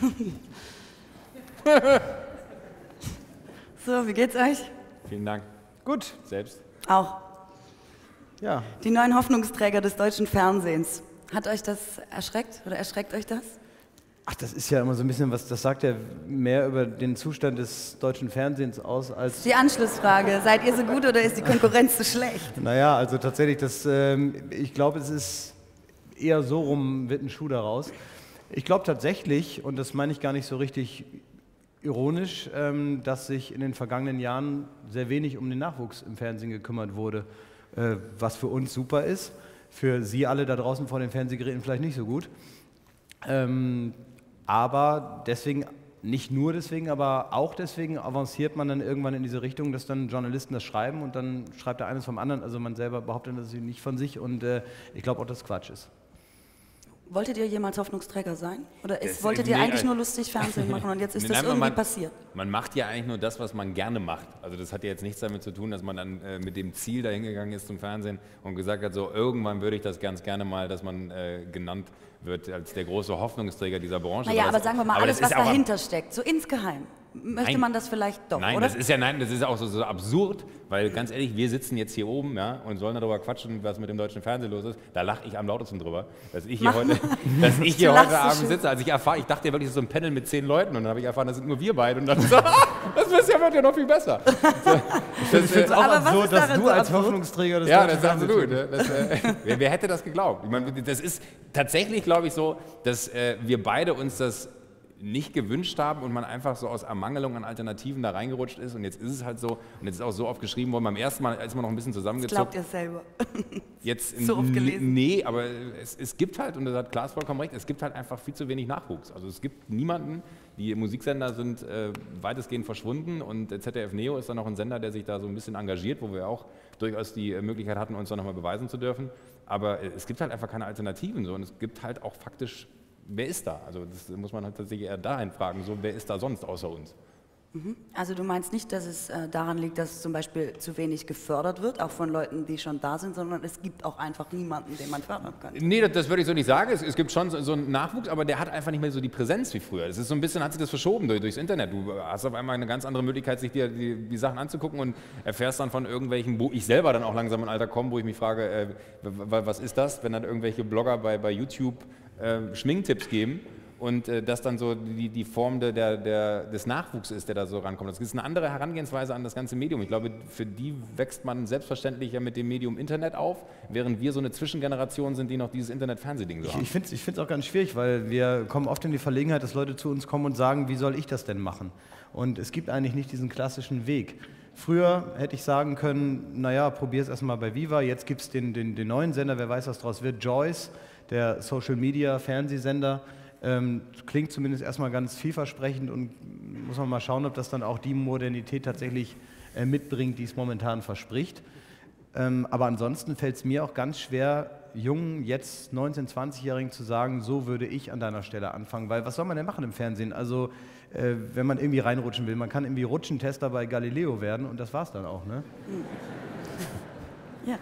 So, wie geht's euch? Vielen Dank. Gut, selbst. Auch. Ja. Die neuen Hoffnungsträger des deutschen Fernsehens. Hat euch das erschreckt oder erschreckt euch das? Ach, das ist ja immer so ein bisschen was, das sagt ja mehr über den Zustand des deutschen Fernsehens aus als... Die Anschlussfrage, seid ihr so gut oder ist die Konkurrenz so schlecht? Naja, also tatsächlich, ich glaube, es ist eher so rum, wird ein Schuh daraus. Ich glaube tatsächlich, und das meine ich gar nicht so richtig ironisch, dass sich in den vergangenen Jahren sehr wenig um den Nachwuchs im Fernsehen gekümmert wurde, was für uns super ist, für Sie alle da draußen vor den Fernsehgeräten vielleicht nicht so gut. Aber deswegen, nicht nur deswegen, aber auch deswegen avanciert man dann irgendwann in diese Richtung, dass dann Journalisten das schreiben und dann schreibt der eines vom anderen, also man selber behauptet das nicht von sich und ich glaube auch, dass Quatsch ist. Wolltet ihr jemals Hoffnungsträger sein? Oder wolltet ihr eigentlich nur lustig Fernsehen machen und jetzt ist das irgendwie passiert? Man macht ja eigentlich nur das, was man gerne macht. Also das hat ja jetzt nichts damit zu tun, dass man dann mit dem Ziel dahin gegangen ist zum Fernsehen und gesagt hat, so irgendwann würde ich das ganz gerne mal, dass man genannt wird als der große Hoffnungsträger dieser Branche. Naja, aber sagen wir mal, alles, was dahinter steckt, so insgeheim, möchte man das vielleicht doch, nein, oder? Das ist auch so absurd, weil ganz ehrlich, wir sitzen jetzt hier oben, ja, und sollen darüber quatschen, was mit dem deutschen Fernsehen los ist. Da lache ich am lautesten drüber, dass ich hier heute Abend sitze. Also ich dachte ja wirklich, so ein Panel mit 10 Leuten und dann habe ich erfahren, das sind nur wir beide und dann so, das wird ja noch viel besser. Ich finde es auch absurd, dass du als Hoffnungsträger des deutschen Fernsehens... Ja, das ist absolut. Wer hätte das geglaubt? Ich meine, das ist tatsächlich, glaube ich, so, dass wir beide uns das nicht gewünscht haben und man einfach so aus Ermangelung an Alternativen da reingerutscht ist und jetzt ist es halt so und jetzt ist auch so oft geschrieben worden, beim ersten Mal ist man noch ein bisschen zusammengezuckt. Das glaubt ihr selber. Jetzt so oft gelesen. Nee, aber es gibt halt, und da hat Klaas vollkommen recht, es gibt halt einfach viel zu wenig Nachwuchs. Also es gibt niemanden, die Musiksender sind weitestgehend verschwunden und ZDF Neo ist dann noch ein Sender, der sich da so ein bisschen engagiert, wo wir auch durchaus die Möglichkeit hatten, uns da nochmal beweisen zu dürfen. Aber es gibt halt einfach keine Alternativen so und es gibt halt auch faktisch, wer ist da? Also das muss man halt tatsächlich eher dahin fragen, so wer ist da sonst außer uns? Also du meinst nicht, dass es daran liegt, dass zum Beispiel zu wenig gefördert wird, auch von Leuten, die schon da sind, sondern es gibt auch einfach niemanden, den man fördern kann. Nee, das würde ich so nicht sagen. Es gibt schon so einen Nachwuchs, aber der hat einfach nicht mehr so die Präsenz wie früher. Es ist so ein bisschen, hat sich das verschoben durchs Internet. Du hast auf einmal eine ganz andere Möglichkeit, sich dir die Sachen anzugucken und erfährst dann von irgendwelchen, wo ich selber dann auch langsam im Alter komme, wo ich mich frage, was ist das, wenn dann irgendwelche Blogger bei YouTube Schminktipps geben und das dann so die Form des Nachwuchses ist, der da so rankommt. Das ist eine andere Herangehensweise an das ganze Medium. Ich glaube, für die wächst man selbstverständlich ja mit dem Medium Internet auf, während wir so eine Zwischengeneration sind, die noch dieses Internet-Fernsehding so haben. Ich finde es auch ganz schwierig, weil wir kommen oft in die Verlegenheit, dass Leute zu uns kommen und sagen, wie soll ich das denn machen? Und es gibt eigentlich nicht diesen klassischen Weg. Früher hätte ich sagen können, naja, probier es erstmal bei Viva, jetzt gibt es den neuen Sender, wer weiß, was draus wird, Joyce, der Social-Media-Fernsehsender, klingt zumindest erstmal ganz vielversprechend und muss man mal schauen, ob das dann auch die Modernität tatsächlich mitbringt, die es momentan verspricht. Aber ansonsten fällt es mir auch ganz schwer, jungen, jetzt 19-, 20-Jährigen zu sagen, so würde ich an deiner Stelle anfangen, weil was soll man denn machen im Fernsehen? Also wenn man irgendwie reinrutschen will, man kann irgendwie Rutschentester bei Galileo werden und das war's dann auch, ne? Ja.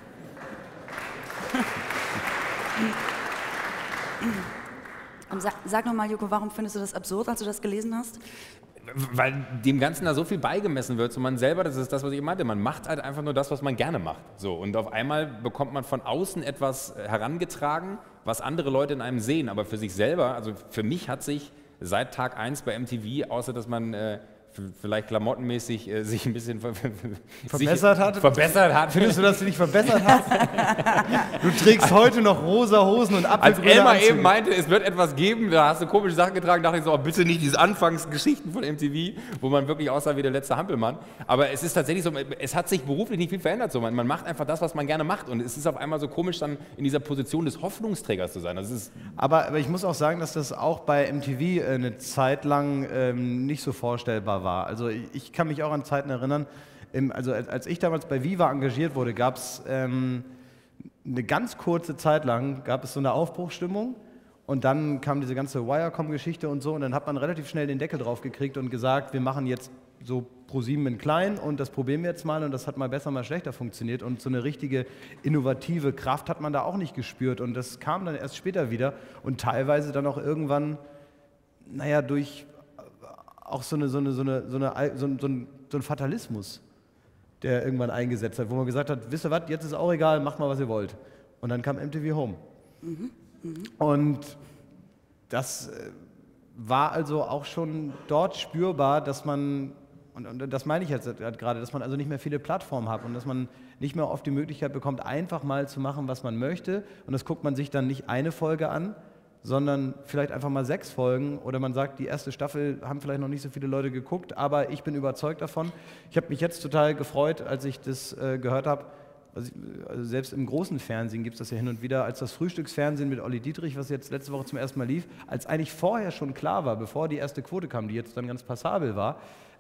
Sag nochmal, Joko, warum findest du das absurd, als du das gelesen hast? Weil dem Ganzen da so viel beigemessen wird, so man selber, das ist das, was ich meinte, man macht halt einfach nur das, was man gerne macht. So, und auf einmal bekommt man von außen etwas herangetragen, was andere Leute in einem sehen, aber für sich selber, also für mich hat sich seit Tag 1 bei MTV, außer dass man vielleicht klamottenmäßig sich ein bisschen verbessert hat. Findest du, dass du dich verbessert hast? Du trägst heute noch rosa Hosen und Apfelgrüne Als Elmar Anzüge. eben meinte, es wird etwas geben, da hast du komische Sachen getragen, dachte ich so, oh, bitte nicht diese Anfangsgeschichten von MTV, wo man wirklich aussah wie der letzte Hampelmann. Aber es ist tatsächlich so, es hat sich beruflich nicht viel verändert. So. Man macht einfach das, was man gerne macht und es ist auf einmal so komisch, dann in dieser Position des Hoffnungsträgers zu sein. Das ist aber ich muss auch sagen, dass das auch bei MTV eine Zeit lang nicht so vorstellbar war. Also ich kann mich auch an Zeiten erinnern, also als ich damals bei Viva engagiert wurde, gab es eine ganz kurze Zeit lang, gab es so eine Aufbruchsstimmung und dann kam diese ganze Wirecom-Geschichte und so und dann hat man relativ schnell den Deckel drauf gekriegt und gesagt, wir machen jetzt so ProSieben in klein und das probieren wir jetzt mal und das hat mal besser, mal schlechter funktioniert und so eine richtige innovative Kraft hat man da auch nicht gespürt und das kam dann erst später wieder und teilweise dann auch irgendwann naja, durch auch so ein Fatalismus, der irgendwann eingesetzt hat, wo man gesagt hat, wisst ihr was, jetzt ist auch egal, macht mal, was ihr wollt. Und dann kam MTV Home. Und das war also auch schon dort spürbar, dass man, und das meine ich jetzt gerade, dass man also nicht mehr viele Plattformen hat und dass man nicht mehr oft die Möglichkeit bekommt, einfach mal zu machen, was man möchte. Und das guckt man sich dann nicht eine Folge an, sondern vielleicht einfach mal 6 Folgen oder man sagt, die erste Staffel haben vielleicht noch nicht so viele Leute geguckt, aber ich bin überzeugt davon. Ich habe mich jetzt total gefreut, als ich das gehört habe. Also selbst im großen Fernsehen gibt es das ja hin und wieder, als das Frühstücksfernsehen mit Olli Dietrich, was jetzt letzte Woche zum ersten Mal lief, als eigentlich vorher schon klar war, bevor die erste Quote kam, die jetzt dann ganz passabel war,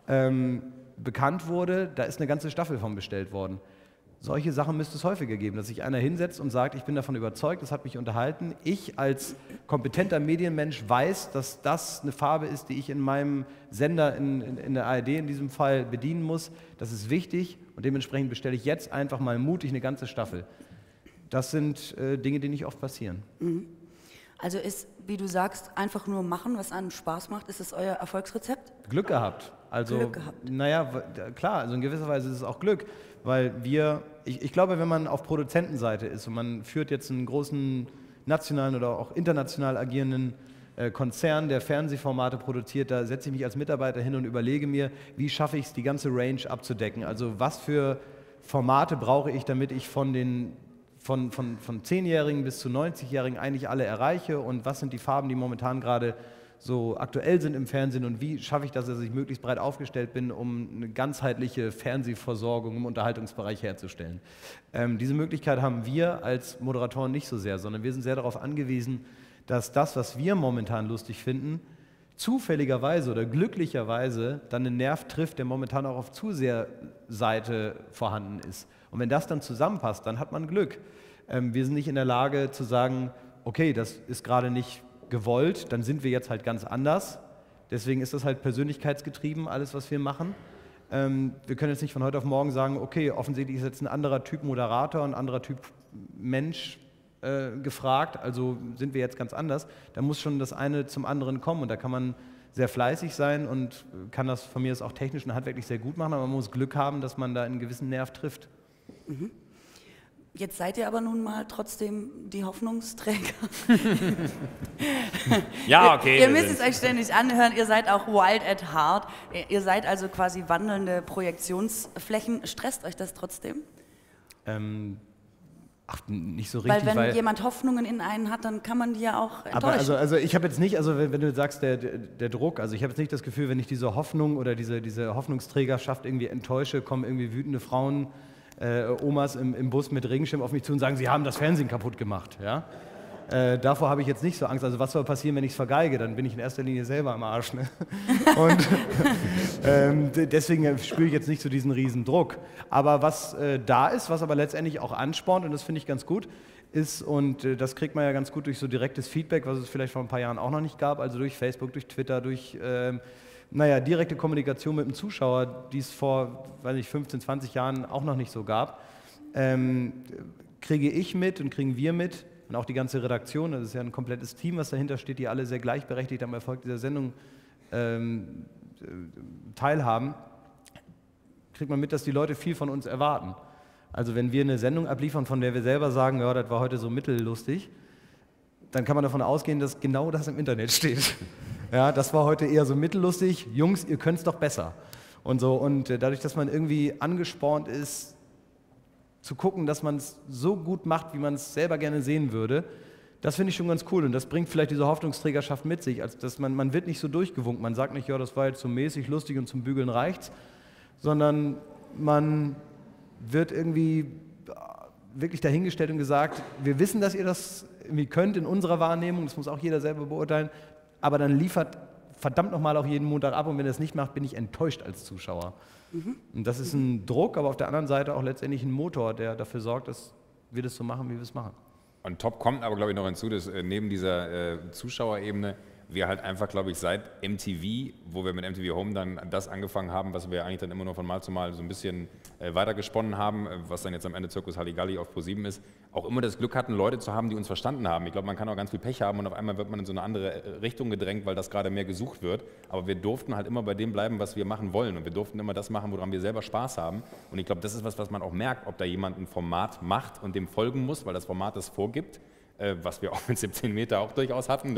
bekannt wurde, da ist eine ganze Staffel von bestellt worden. Solche Sachen müsste es häufiger geben, dass sich einer hinsetzt und sagt, ich bin davon überzeugt, das hat mich unterhalten. Ich als kompetenter Medienmensch weiß, dass das eine Farbe ist, die ich in meinem Sender, in der ARD in diesem Fall, bedienen muss. Das ist wichtig und dementsprechend bestelle ich jetzt einfach mal mutig eine ganze Staffel. Das sind Dinge, die nicht oft passieren. Also ist, wie du sagst, einfach nur machen, was einem Spaß macht. Ist das euer Erfolgsrezept? Glück gehabt. Also, Glück gehabt. Naja, klar, also in gewisser Weise ist es auch Glück, weil ich glaube, wenn man auf Produzentenseite ist und man führt jetzt einen großen nationalen oder auch international agierenden Konzern, der Fernsehformate produziert, da setze ich mich als Mitarbeiter hin und überlege mir, wie schaffe ich es, die ganze Range abzudecken. Also was für Formate brauche ich, damit ich von 10-Jährigen bis zu 90-Jährigen eigentlich alle erreiche und was sind die Farben, die momentan gerade so aktuell sind im Fernsehen und wie schaffe ich das, dass ich möglichst breit aufgestellt bin, um eine ganzheitliche Fernsehversorgung im Unterhaltungsbereich herzustellen. Diese Möglichkeit haben wir als Moderatoren nicht so sehr, sondern wir sind sehr darauf angewiesen, dass das, was wir momentan lustig finden, zufälligerweise oder glücklicherweise dann einen Nerv trifft, der momentan auch auf Zuseherseite vorhanden ist. Und wenn das dann zusammenpasst, dann hat man Glück. Wir sind nicht in der Lage zu sagen, okay, das ist gerade nicht gewollt, dann sind wir jetzt halt ganz anders. Deswegen ist das halt persönlichkeitsgetrieben, alles, was wir machen. Wir können jetzt nicht von heute auf morgen sagen, okay, offensichtlich ist jetzt ein anderer Typ Moderator, ein anderer Typ Mensch gefragt, also sind wir jetzt ganz anders. Da muss schon das eine zum anderen kommen und da kann man sehr fleißig sein und kann das von mir aus auch technisch und handwerklich sehr gut machen, aber man muss Glück haben, dass man da einen gewissen Nerv trifft. Jetzt seid ihr aber nun mal trotzdem die Hoffnungsträger. Ja, okay. Ihr müsst es euch ständig anhören, ihr seid auch wild at heart. Ihr seid also quasi wandelnde Projektionsflächen. Stresst euch das trotzdem? Nicht so richtig. Weil wenn jemand Hoffnungen in einen hat, dann kann man die ja auch enttäuschen. Aber also ich habe jetzt nicht, also wenn du sagst, der Druck, also ich habe jetzt nicht das Gefühl, wenn ich diese Hoffnung oder diese Hoffnungsträgerschaft irgendwie enttäusche, kommen irgendwie wütende Frauen, Omas im Bus mit Regenschirm auf mich zu und sagen, sie haben das Fernsehen kaputt gemacht. Ja? Davor habe ich jetzt nicht so Angst. Also was soll passieren, wenn ich es vergeige? Dann bin ich in erster Linie selber am Arsch. Ne? Und deswegen spüre ich jetzt nicht so diesen riesen Druck. Aber was da ist, was aber letztendlich auch anspornt, und das finde ich ganz gut, ist, und das kriegt man ja ganz gut durch so direktes Feedback, was es vielleicht vor ein paar Jahren auch noch nicht gab, also durch Facebook, durch Twitter, durch direkte Kommunikation mit dem Zuschauer, die es vor, weiß nicht, 15, 20 Jahren auch noch nicht so gab, kriege ich mit und kriegen wir mit und auch die ganze Redaktion, das ist ja ein komplettes Team, was dahinter steht, die alle sehr gleichberechtigt am Erfolg dieser Sendung teilhaben, kriegt man mit, dass die Leute viel von uns erwarten. Also wenn wir eine Sendung abliefern, von der wir selber sagen, ja, das war heute so mittellustig, dann kann man davon ausgehen, dass genau das im Internet steht. Ja, das war heute eher so mittellustig. Jungs, ihr könnt es doch besser. Und so. Und dadurch, dass man irgendwie angespornt ist, zu gucken, dass man es so gut macht, wie man es selber gerne sehen würde, das finde ich schon ganz cool. Und das bringt vielleicht diese Hoffnungsträgerschaft mit sich. Also dass man wird nicht so durchgewunken. Man sagt nicht, ja, das war jetzt so mäßig lustig und zum Bügeln reicht's, sondern man wird irgendwie wirklich dahingestellt und gesagt, wir wissen, dass ihr das irgendwie könnt in unserer Wahrnehmung, das muss auch jeder selber beurteilen, aber dann liefert verdammt nochmal auch jeden Montag ab und wenn ihr das nicht macht, bin ich enttäuscht als Zuschauer. Und das ist ein Druck, aber auf der anderen Seite auch letztendlich ein Motor, der dafür sorgt, dass wir das so machen, wie wir es machen. Und top kommt aber, glaube ich, noch hinzu, dass neben dieser Zuschauerebene wir halt einfach, glaube ich, seit MTV, wo wir mit MTV Home dann das angefangen haben, was wir eigentlich dann immer nur von Mal zu Mal so ein bisschen weitergesponnen haben, was dann jetzt am Ende Zirkus Halligalli auf ProSieben ist, auch immer das Glück hatten, Leute zu haben, die uns verstanden haben. Ich glaube, man kann auch ganz viel Pech haben und auf einmal wird man in so eine andere Richtung gedrängt, weil das gerade mehr gesucht wird. Aber wir durften halt immer bei dem bleiben, was wir machen wollen, und wir durften immer das machen, woran wir selber Spaß haben. Und ich glaube, das ist was man auch merkt, ob da jemand ein Format macht und dem folgen muss, weil das Format das vorgibt. Was wir auch mit 17 Meter auch durchaus hatten, ne?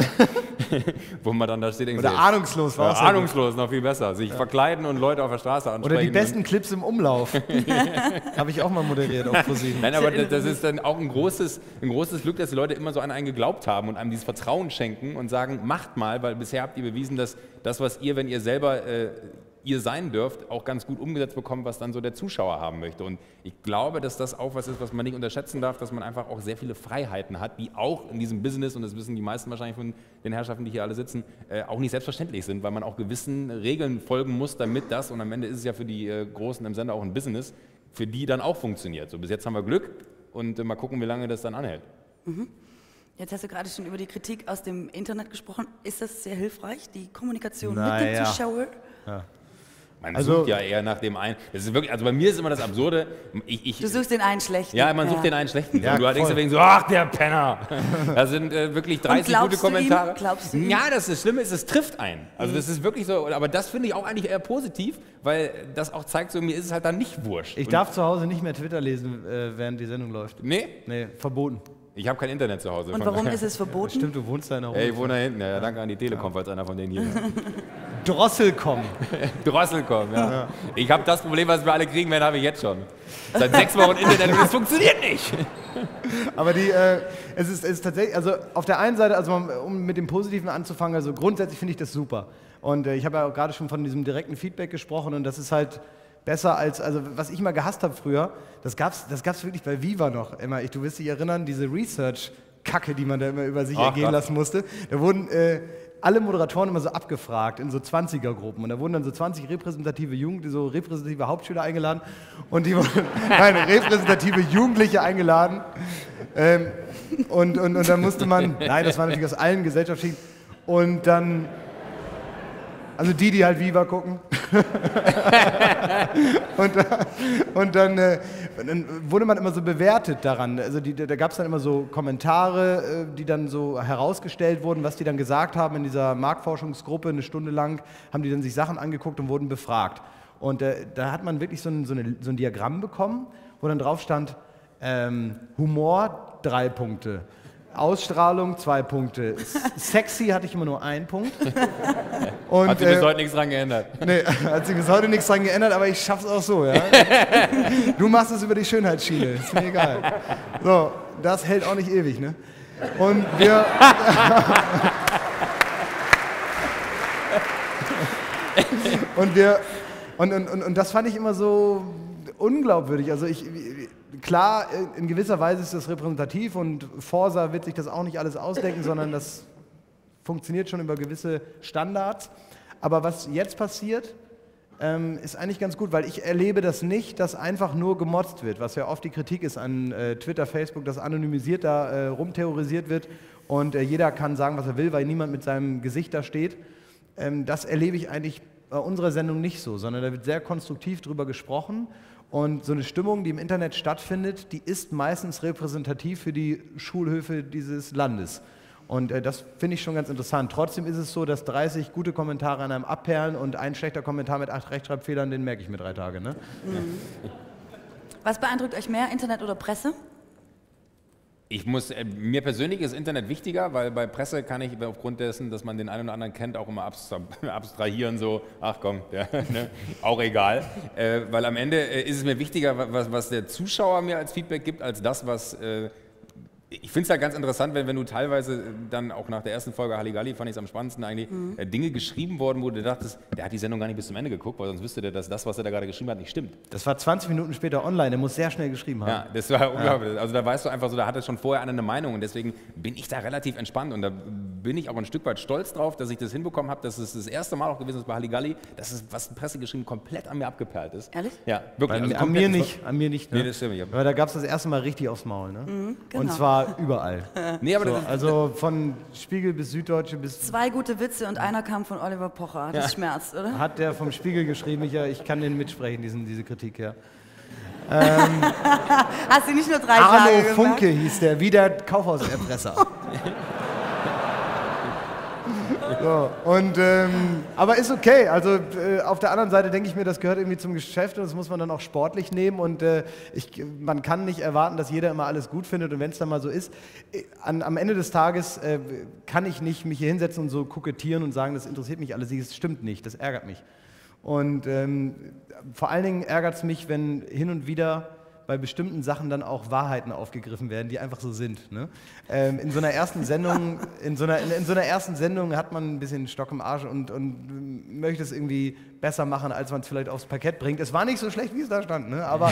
Wo man dann da steht. Oder ahnungslos war es. Ahnungslos, noch viel besser. Sich verkleiden und Leute auf der Straße ansprechen. Oder die besten Clips im Umlauf. Habe ich auch mal moderiert auf ProSieben. Nein, aber das ist dann auch ein großes Glück, dass die Leute immer so an einen geglaubt haben und einem dieses Vertrauen schenken und sagen, macht mal, weil bisher habt ihr bewiesen, dass das, was ihr, wenn ihr selber ihr sein dürft, auch ganz gut umgesetzt bekommt, was dann so der Zuschauer haben möchte. Und ich glaube, dass das auch was ist, was man nicht unterschätzen darf, dass man einfach auch sehr viele Freiheiten hat, die auch in diesem Business, und das wissen die meisten wahrscheinlich von den Herrschaften, die hier alle sitzen, auch nicht selbstverständlich sind, weil man auch gewissen Regeln folgen muss, damit das, und am Ende ist es ja für die Großen im Sender auch ein Business, für die dann auch funktioniert. So, bis jetzt haben wir Glück und mal gucken, wie lange das dann anhält. Mhm. Jetzt hast du gerade schon über die Kritik aus dem Internet gesprochen. Ist das sehr hilfreich, die Kommunikation mit dem Zuschauer? Ja. Man sucht ja eher nach dem einen. Das ist wirklich, also bei mir ist immer das Absurde. Du suchst den einen schlechten. Ja, man sucht den einen schlechten. Ja, und du denkst deswegen so, ach, der Penner. Da sind wirklich 30 gute Kommentare. Glaubst du ihm? Ja, das Schlimme ist, es trifft einen. Also das ist wirklich so, aber das finde ich auch eigentlich eher positiv, weil das auch zeigt, so mir ist es halt dann nicht wurscht. Ich darf zu Hause nicht mehr Twitter lesen, während die Sendung läuft. Nee? Nee, verboten. Ich habe kein Internet zu Hause. Und warum ist es verboten? Stimmt, du wohnst da in der Hose. Ey, ich wohne da hinten. Ja, danke an die Telekom, falls einer von denen hier ist. Drosselcom. Drosselcom, ja. Ich habe das Problem, was wir alle kriegen werden, habe ich jetzt schon. Seit 6 Wochen Internet und es funktioniert nicht. Aber es ist tatsächlich, also auf der einen Seite, also um mit dem Positiven anzufangen, also grundsätzlich finde ich das super. Und ich habe ja auch gerade schon von diesem direkten Feedback gesprochen, und das ist halt besser als, also was ich mal gehasst habe früher, das gab's wirklich bei Viva noch immer. Du wirst dich erinnern, diese Research-Kacke, die man da immer über sich ergehen lassen musste. Da wurden alle Moderatoren immer so abgefragt in so 20er-Gruppen. Und da wurden dann so 20 repräsentative Hauptschüler eingeladen. Und die wurden, repräsentative Jugendliche eingeladen. Und dann musste man, das war natürlich aus allen Gesellschaftsschichten. Und dann, also die halt Viva gucken. und dann wurde man immer so bewertet daran. Also da gab es dann immer so Kommentare, die dann so herausgestellt wurden, was die dann gesagt haben in dieser Marktforschungsgruppe. Eine Stunde lang haben die dann sich Sachen angeguckt und wurden befragt. Und da hat man wirklich so ein Diagramm bekommen, wo dann drauf stand, Humor 3 Punkte. Ausstrahlung 2 Punkte. Sexy hatte ich immer nur 1 Punkt. Und, hat sich bis heute nichts dran geändert. Nee, hat sich bis heute nichts dran geändert, aber ich schaff's auch so, ja. Du machst es über die Schönheitsschiene, ist mir egal. So, das hält auch nicht ewig, ne? Und wir... und das fand ich immer so unglaubwürdig. Also klar, in gewisser Weise ist das repräsentativ, und Forsa wird sich das auch nicht alles ausdenken, sondern das funktioniert schon über gewisse Standards. Aber was jetzt passiert, ist eigentlich ganz gut, weil ich erlebe das nicht, dass einfach nur gemotzt wird, was ja oft die Kritik ist an Twitter, Facebook, dass anonymisiert da rumterrorisiert wird und jeder kann sagen, was er will, weil niemand mit seinem Gesicht da steht. Das erlebe ich eigentlich bei unserer Sendung nicht so, sondern da wird sehr konstruktiv drüber gesprochen. Und so eine Stimmung, die im Internet stattfindet, die ist meistens repräsentativ für die Schulhöfe dieses Landes. Und das finde ich schon ganz interessant. Trotzdem ist es so, dass 30 gute Kommentare an einem abperlen und ein schlechter Kommentar mit 8 Rechtschreibfehlern, den merke ich mir 3 Tage. Ne? Mhm. Was beeindruckt euch mehr, Internet oder Presse? Mir persönlich ist Internet wichtiger, weil bei Presse kann ich aufgrund dessen, dass man den einen oder anderen kennt, auch immer abstrahieren, so, ach komm, ja, ne, auch egal. Weil am Ende ist es mir wichtiger, was der Zuschauer mir als Feedback gibt, als das, was... Ich finde es halt ganz interessant, wenn du teilweise dann auch nach der ersten Folge Halligalli, fand ich es am spannendsten eigentlich, Dinge geschrieben worden, wo du dachtest, der hat die Sendung gar nicht bis zum Ende geguckt, weil sonst wüsste der, dass das, was er da gerade geschrieben hat, nicht stimmt. Das war 20 Minuten später online, der muss sehr schnell geschrieben haben. Ja, das war unglaublich. Also da weißt du einfach so, da hat er schon vorher eine Meinung, und deswegen bin ich da relativ entspannt, und da bin ich auch ein Stück weit stolz drauf, dass ich das hinbekommen habe, dass es das erste Mal auch gewesen ist bei Halligalli, dass es, was die Presse geschrieben, komplett an mir abgeperlt ist. Ehrlich? Ja, wirklich. Also an mir nicht. An mir nicht. Ne? Nee, das stimmt nicht. Aber da gab es das erste Mal richtig aufs Maul. Ne? Genau. Und zwar überall. Nee, aber So, also von Spiegel bis Süddeutsche bis... 2 gute Witze und einer kam von Oliver Pocher. Das schmerzt, oder? Hat der vom Spiegel geschrieben, ich kann den mitsprechen, diese Kritik, ja. Hast du nicht nur 3 Tage Arno gemacht? Funke hieß der, wie der Kaufhauserpresser. So, und, aber ist okay, also auf der anderen Seite denke ich mir, das gehört irgendwie zum Geschäft und das muss man dann auch sportlich nehmen und man kann nicht erwarten, dass jeder immer alles gut findet und wenn es dann mal so ist, am Ende des Tages kann ich nicht mich hier hinsetzen und so kokettieren und sagen, das interessiert mich alles, das stimmt nicht, das ärgert mich. Und vor allen Dingen ärgert es mich, wenn hin und wieder bei bestimmten Sachen dann auch Wahrheiten aufgegriffen werden, die einfach so sind. Ne? In so einer ersten Sendung, in so einer ersten Sendung hat man ein bisschen Stock im Arsch und möchte es irgendwie besser machen, als man es vielleicht aufs Parkett bringt. Es war nicht so schlecht, wie es da stand, ne? Aber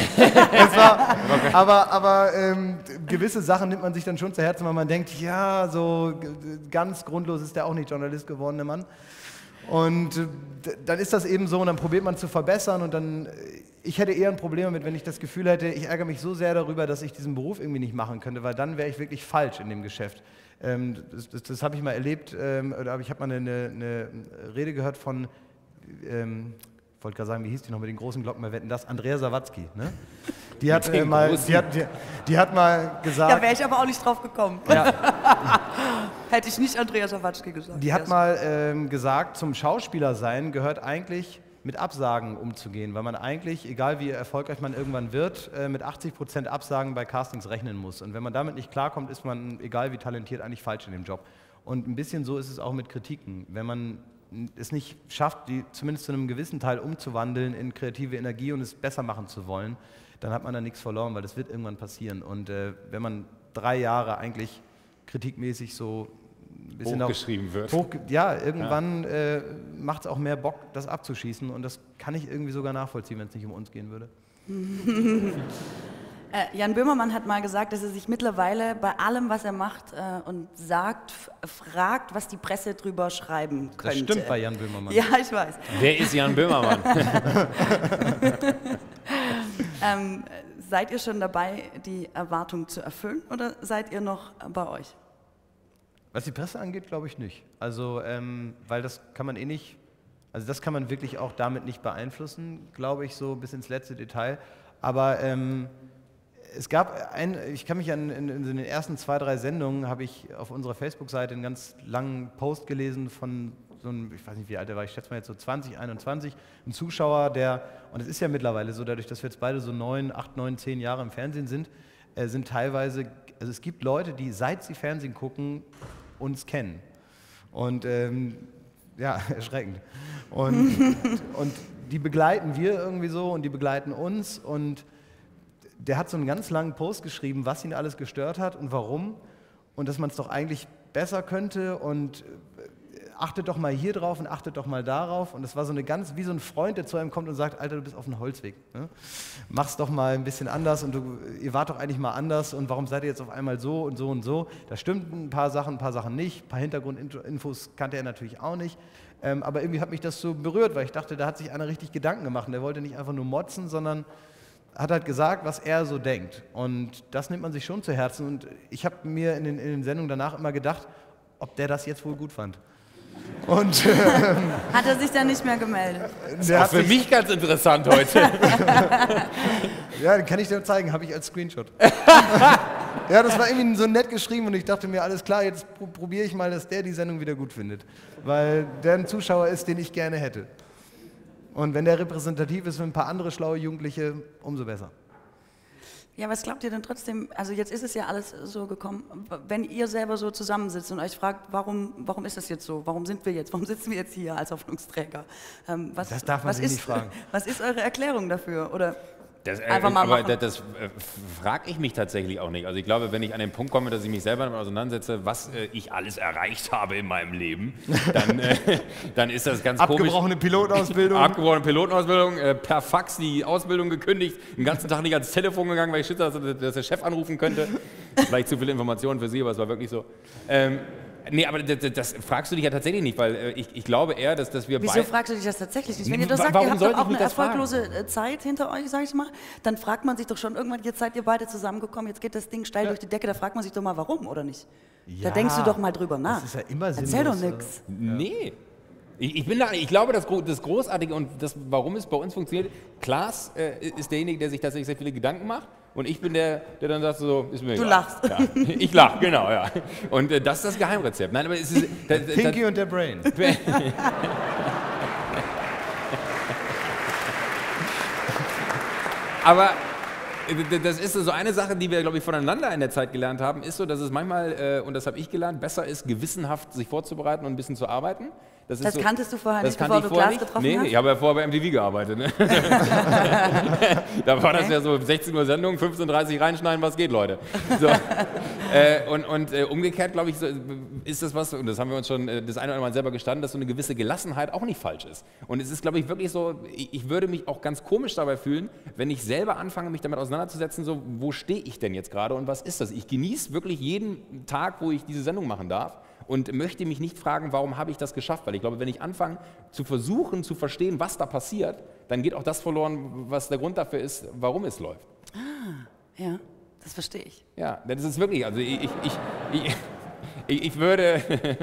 gewisse Sachen nimmt man sich dann schon zu Herzen, weil man denkt, ja, so ganz grundlos ist der auch nicht Journalist geworden, der Mann. Und dann ist das eben so und dann probiert man zu verbessern und dann, ich hätte eher ein Problem damit, wenn ich das Gefühl hätte, ich ärgere mich so sehr darüber, dass ich diesen Beruf irgendwie nicht machen könnte, weil dann wäre ich wirklich falsch in dem Geschäft. Das habe ich mal erlebt, oder ich habe mal eine Rede gehört von, ich wollte gerade sagen, wie hieß die noch mit den großen Glocken bei Wetten, das Andrea Sawatzki, ne? Die hat mal gesagt... Da wäre ich aber auch nicht drauf gekommen. Ja. Hätte ich nicht Andrea Sawatzki gesagt. Die hat mal gesagt, zum Schauspieler sein gehört eigentlich mit Absagen umzugehen, weil man eigentlich, egal wie erfolgreich man irgendwann wird, mit 80% Absagen bei Castings rechnen muss. Und wenn man damit nicht klarkommt, ist man, egal wie talentiert, eigentlich falsch in dem Job. Und ein bisschen so ist es auch mit Kritiken. Wenn man es nicht schafft, die zumindest zu einem gewissen Teil umzuwandeln in kreative Energie und es besser machen zu wollen, dann hat man da nichts verloren, weil das wird irgendwann passieren. Und wenn man 3 Jahre eigentlich kritikmäßig so ein bisschen hochgeschrieben wird. Irgendwann macht es auch mehr Bock, das abzuschießen und das kann ich irgendwie sogar nachvollziehen, wenn es nicht um uns gehen würde. Jan Böhmermann hat mal gesagt, dass er sich mittlerweile bei allem, was er macht und sagt, fragt, was die Presse drüber schreiben könnte. Das stimmt bei Jan Böhmermann. Ja, ich weiß. Wer ist Jan Böhmermann? Seid ihr schon dabei, die Erwartung zu erfüllen oder seid ihr noch bei euch? Was die Presse angeht, glaube ich nicht. Also, weil das kann man nicht, also das kann man wirklich auch damit nicht beeinflussen, glaube ich, so bis ins letzte Detail. Aber es gab ich kann mich an in den ersten 2, 3 Sendungen habe ich auf unserer Facebook-Seite einen ganz langen Post gelesen von so einem, ich weiß nicht wie alt er war, ich schätze mal jetzt so 20, 21, ein Zuschauer, und es ist ja mittlerweile so, dadurch, dass wir jetzt beide so 8, 9, 10 Jahre im Fernsehen sind teilweise, also es gibt Leute, die seit sie Fernsehen gucken, uns kennen. Und ja, erschreckend. Und die begleiten wir irgendwie so und die begleiten uns und der hat so einen ganz langen Post geschrieben, was ihn alles gestört hat und warum und dass man es doch eigentlich besser könnte und achtet doch mal hier drauf und achtet doch mal darauf und das war so wie so ein Freund, der zu einem kommt und sagt, Alter, du bist auf einem Holzweg, ne? Mach's doch mal ein bisschen anders und ihr wart doch eigentlich mal anders und warum seid ihr jetzt auf einmal so und so und so? Da stimmen ein paar Sachen nicht, ein paar Hintergrundinfos kannte er natürlich auch nicht, aber irgendwie hat mich das so berührt, weil ich dachte, da hat sich einer richtig Gedanken gemacht und der wollte nicht einfach nur motzen, sondern hat halt gesagt, was er so denkt. Und das nimmt man sich schon zu Herzen. Und ich habe mir in den Sendungen danach immer gedacht, ob der das jetzt wohl gut fand. Und, hat er sich dann nicht mehr gemeldet? Das ist auch für mich ganz interessant heute. Ja, den kann ich dir zeigen, habe ich als Screenshot. Ja, das war irgendwie so nett geschrieben und ich dachte mir, alles klar, jetzt probiere ich mal, dass der die Sendung wieder gut findet. Weil der ein Zuschauer ist, den ich gerne hätte. Und wenn der repräsentativ ist für ein paar andere schlaue Jugendliche, umso besser. Ja, was glaubt ihr denn trotzdem, also jetzt ist es ja alles so gekommen, wenn ihr selber so zusammensitzt und euch fragt, warum ist das jetzt so, warum sitzen wir jetzt hier als Hoffnungsträger? Das darf man sich nicht fragen. Was ist eure Erklärung dafür? Oder einfach mal machen. Aber das frage ich mich tatsächlich auch nicht. Also ich glaube, wenn ich an den Punkt komme, dass ich mich selber damit auseinandersetze, was ich alles erreicht habe in meinem Leben, dann ist das ganz komisch. Abgebrochene Pilotenausbildung. Per Fax die Ausbildung gekündigt, den ganzen Tag nicht ans Telefon gegangen, weil ich schütze, dass der Chef anrufen könnte. Vielleicht zu viele Informationen für Sie, aber es war wirklich so. Nee, aber das fragst du dich ja tatsächlich nicht, weil ich glaube eher, dass wir Wieso fragst du dich das tatsächlich nicht? Wenn ihr doch sagt, warum ihr habt sollte doch auch ich mich eine das fragen? erfolglose Zeit hinter euch, sag ich mal, dann fragt man sich doch schon irgendwann, jetzt seid ihr beide zusammengekommen, jetzt geht das Ding steil durch die Decke, da fragt man sich doch mal, warum, oder nicht? Ja, Da denkst du doch mal drüber nach. Das ist ja immer sinnlos. Erzähl doch nichts. Nee. Ich glaube, das Großartige und das, warum es bei uns funktioniert, Klaas ist derjenige, der sich tatsächlich sehr viele Gedanken macht und ich bin der dann sagt so, ist mir egal. Du lachst. Ja, ich lache, genau, ja. Und das ist das Geheimrezept. Nein, aber es ist... Pinky und der Brain. Aber das ist so eine Sache, die wir, glaube ich, voneinander in der Zeit gelernt haben, ist so, dass es manchmal, und das habe ich gelernt, besser ist, gewissenhaft sich vorzubereiten und ein bisschen zu arbeiten. Das kanntest du vorher nicht, bevor du Klaas getroffen hast? Nee, ich habe ja vorher bei MTV gearbeitet. Ne? Da war das ja so 16 Uhr Sendung, 15:30 Uhr reinschneiden, was geht, Leute. So. Umgekehrt, glaube ich, ist das was, und das haben wir uns schon das eine oder andere Mal selber gestanden, dass so eine gewisse Gelassenheit auch nicht falsch ist. Und es ist, glaube ich, wirklich so, ich würde mich auch ganz komisch dabei fühlen, wenn ich selber anfange, mich damit auseinanderzusetzen, so, wo stehe ich denn jetzt gerade und was ist das? Ich genieße wirklich jeden Tag, wo ich diese Sendung machen darf. Und möchte mich nicht fragen, warum habe ich das geschafft? Weil ich glaube, wenn ich anfange zu versuchen, zu verstehen, was da passiert, dann geht auch das verloren, was der Grund dafür ist, warum es läuft. Ah, ja, das verstehe ich. Ja, das ist wirklich, also ich würde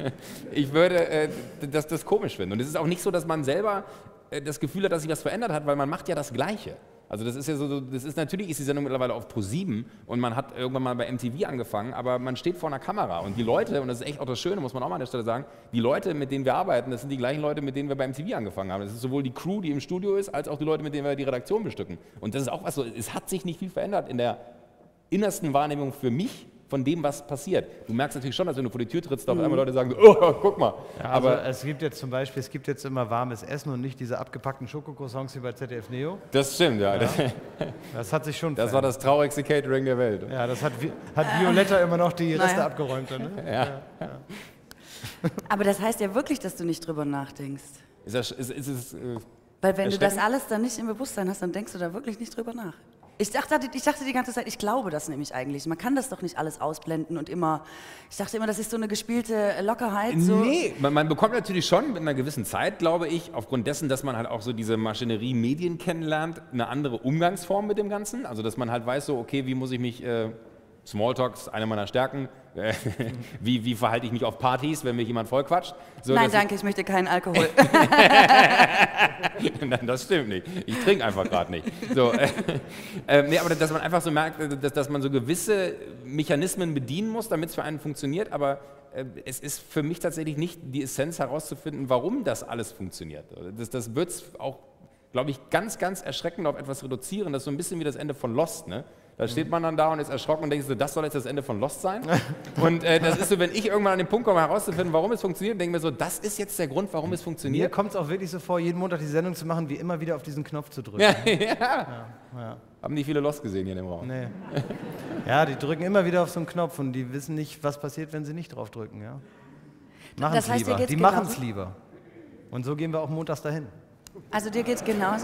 das komisch finden. Und es ist auch nicht so, dass man selber das Gefühl hat, dass sich was verändert hat, weil man macht ja das Gleiche. Also das ist ja so, natürlich ist die Sendung mittlerweile auf Pro7 und man hat irgendwann mal bei MTV angefangen, aber man steht vor einer Kamera und die Leute, und das ist echt auch das Schöne, muss man auch mal an der Stelle sagen, die Leute, mit denen wir arbeiten, das sind die gleichen Leute, mit denen wir bei MTV angefangen haben. Das ist sowohl die Crew, die im Studio ist, als auch die Leute, mit denen wir die Redaktion bestücken. Und das ist auch was so, es hat sich nicht viel verändert in der innersten Wahrnehmung für mich, von dem, was passiert. Du merkst natürlich schon, dass wenn du vor die Tür trittst, auf einmal Leute sagen, oh, guck mal. Ja, also aber es gibt jetzt zum Beispiel, immer warmes Essen und nicht diese abgepackten Schokokroissants wie bei ZDF Neo. Das stimmt, ja. Das hat sich schon Das war das traurigste Catering der Welt. Ja, das hat Violetta immer noch die Reste abgeräumt. Ne? Ja. Aber das heißt ja wirklich, dass du nicht drüber nachdenkst. Weil wenn du das alles dann nicht im Bewusstsein hast, dann denkst du da wirklich nicht drüber nach. Ich dachte die ganze Zeit, ich glaube das nämlich eigentlich. Man kann das doch nicht alles ausblenden und immer, ich dachte immer, das ist so eine gespielte Lockerheit. So. Nee, man bekommt natürlich schon mit einer gewissen Zeit, glaube ich, aufgrund dessen, dass man halt auch so diese Maschinerie Medien kennenlernt, eine andere Umgangsform mit dem Ganzen. Also, dass man halt weiß, so, okay, wie muss ich mich, Smalltalks, eine meiner Stärken, wie verhalte ich mich auf Partys, wenn mich jemand vollquatscht. So, Nein, danke, ich möchte keinen Alkohol. Nein, das stimmt nicht. Ich trinke einfach gerade nicht. So, nee, aber dass man einfach so merkt, dass man so gewisse Mechanismen bedienen muss, damit es für einen funktioniert, aber es ist für mich tatsächlich nicht die Essenz herauszufinden, warum das alles funktioniert. Das wird es auch, glaube ich, ganz, ganz erschreckend auf etwas reduzieren. Das ist so ein bisschen wie das Ende von Lost, ne? Da steht man dann da und ist erschrocken und denkt so, das soll jetzt das Ende von Lost sein? Und das ist so, wenn ich irgendwann an den Punkt komme, herauszufinden, warum es funktioniert, denke ich mir so, das ist jetzt der Grund, warum es funktioniert. Mir kommt es auch wirklich so vor, jeden Montag die Sendung zu machen, wie immer wieder auf diesen Knopf zu drücken. Ja. Haben die viele Lost gesehen hier in dem Raum? Nee. Ja, die drücken immer wieder auf so einen Knopf und die wissen nicht, was passiert, wenn sie nicht drauf drücken. Ja? Machen es lieber. Die machen es lieber. Und so gehen wir auch montags dahin. Also dir geht's genauso?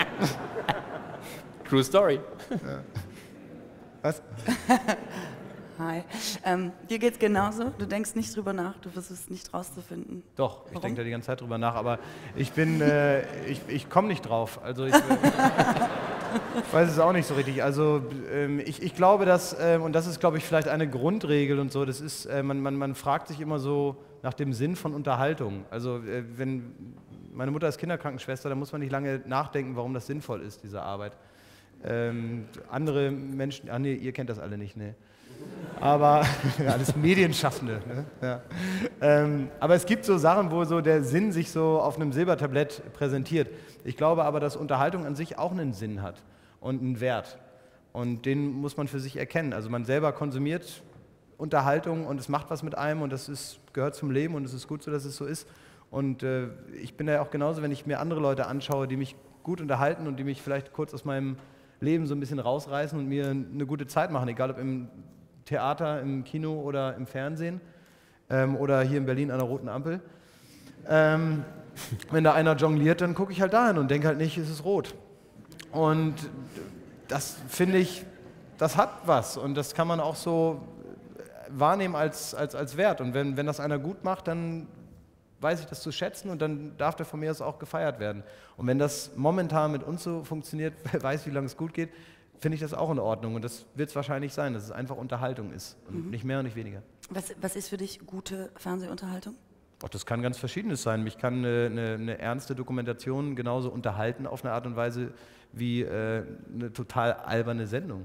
True Story. Ja. Was? Hi. Dir geht's genauso? Du denkst nicht drüber nach, du versuchst nicht rauszufinden. Doch, ich denke da die ganze Zeit drüber nach, aber ich komme nicht drauf. Also ich weiß es auch nicht so richtig. Also ich glaube, dass, und das ist, glaube ich, vielleicht eine Grundregel und so, das ist, man fragt sich immer so nach dem Sinn von Unterhaltung. Also wenn meine Mutter ist Kinderkrankenschwester, da muss man nicht lange nachdenken, warum das sinnvoll ist, diese Arbeit. Andere Menschen, nee, ihr kennt das alle nicht, ne? Aber alles Medienschaffende. Ne? Ja. Aber es gibt so Sachen, wo so der Sinn sich so auf einem Silbertablett präsentiert. Ich glaube aber, dass Unterhaltung an sich auch einen Sinn hat und einen Wert. Und den muss man für sich erkennen. Also man selber konsumiert Unterhaltung und es macht was mit einem und gehört zum Leben und es ist gut so, dass es so ist. Und ich bin da ja auch genauso, wenn ich mir andere Leute anschaue, die mich gut unterhalten und die mich vielleicht kurz aus meinem Leben so ein bisschen rausreißen und mir eine gute Zeit machen, egal ob im Theater, im Kino oder im Fernsehen oder hier in Berlin an der Roten Ampel. Wenn da einer jongliert, dann gucke ich halt dahin und denke halt nicht, es ist rot. Und das finde ich, das hat was und das kann man auch so wahrnehmen als Wert. Und wenn das einer gut macht, dann weiß ich das zu schätzen und dann darf der von mir aus auch gefeiert werden. Und wenn das momentan mit uns so funktioniert, wer weiß, wie lange es gut geht, finde ich das auch in Ordnung. Und das wird es wahrscheinlich sein, dass es einfach Unterhaltung ist und nicht mehr und nicht weniger. Was ist für dich gute Fernsehunterhaltung? Ach, das kann ganz Verschiedenes sein. Mich kann eine ernste Dokumentation genauso unterhalten auf eine Art und Weise wie eine total alberne Sendung.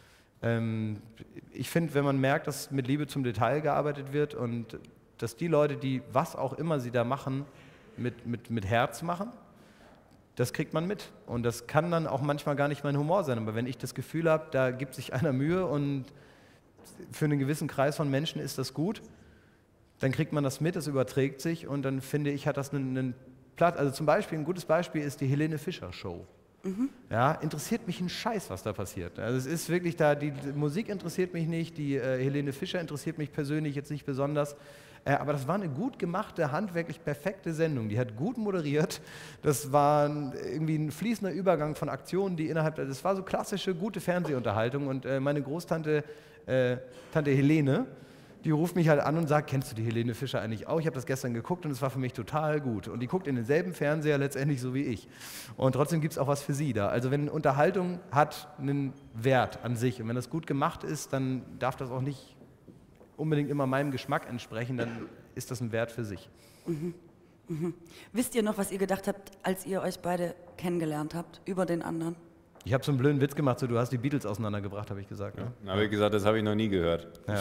Ich finde, wenn man merkt, dass mit Liebe zum Detail gearbeitet wird und dass die Leute, die was auch immer sie da machen, mit Herz machen, das kriegt man mit. Und das kann dann auch manchmal gar nicht mein Humor sein. Aber wenn ich das Gefühl habe, da gibt sich einer Mühe und für einen gewissen Kreis von Menschen ist das gut, dann kriegt man das mit, das überträgt sich und dann finde ich, hat das einen Platz. Also zum Beispiel, ein gutes Beispiel ist die Helene Fischer Show. Ja, interessiert mich ein Scheiß, was da passiert. Also es ist wirklich da, die Musik interessiert mich nicht, die Helene Fischer interessiert mich persönlich jetzt nicht besonders. Aber das war eine gut gemachte, handwerklich perfekte Sendung. Die hat gut moderiert. Das war irgendwie ein fließender Übergang von Aktionen, die das war so klassische, gute Fernsehunterhaltung. Und meine Großtante, Tante Helene, die ruft mich halt an und sagt, kennst du die Helene Fischer eigentlich auch? Ich habe das gestern geguckt und es war für mich total gut. Und die guckt in denselben Fernseher letztendlich so wie ich. Und trotzdem gibt es auch was für sie da. Also wenn Unterhaltung hat einen Wert an sich und wenn das gut gemacht ist, dann darf das auch nicht unbedingt immer meinem Geschmack entsprechen, dann ist das ein Wert für sich. Wisst ihr noch, was ihr gedacht habt, als ihr euch beide kennengelernt habt, über den anderen? Ich habe so einen blöden Witz gemacht, so du hast die Beatles auseinandergebracht, habe ich gesagt. Ne? Ja, habe ich gesagt, das habe ich noch nie gehört. Ja.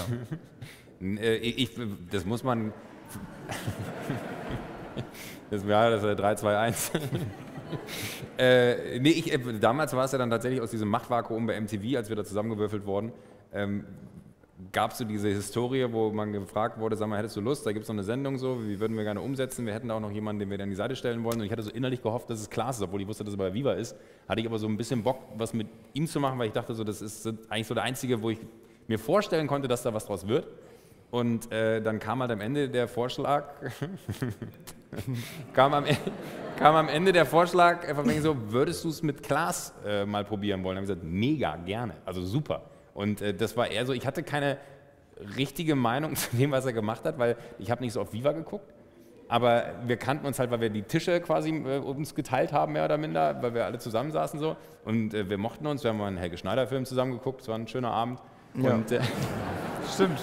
Das muss man... das ist 3, 2, 1. Damals war es ja dann tatsächlich aus diesem Machtvakuum bei MTV, als wir da zusammengewürfelt wurden, gab es so diese Historie, wo man gefragt wurde, sag mal, hättest du Lust, da gibt es noch eine Sendung so, wie würden wir gerne umsetzen, wir hätten da auch noch jemanden, den wir an die Seite stellen wollen und ich hatte so innerlich gehofft, dass es Klaas ist, obwohl ich wusste, dass er bei Viva ist, hatte ich aber so ein bisschen Bock, was mit ihm zu machen, weil ich dachte so, das ist eigentlich so der Einzige, wo ich mir vorstellen konnte, dass da was draus wird und dann kam halt am Ende der Vorschlag, kam am Ende der Vorschlag, von wegen so, würdest du es mit Klaas mal probieren wollen? Dann habe ich gesagt, mega, gerne, also super. Und das war eher so, ich hatte keine richtige Meinung zu dem, was er gemacht hat, weil ich habe nicht so auf Viva geguckt, aber wir kannten uns halt, weil wir die Tische quasi uns geteilt haben, mehr oder minder, weil wir alle zusammensaßen so und wir mochten uns, wir haben mal einen Helge Schneider-Film zusammen geguckt, es war ein schöner Abend. Ja. Und, stimmt.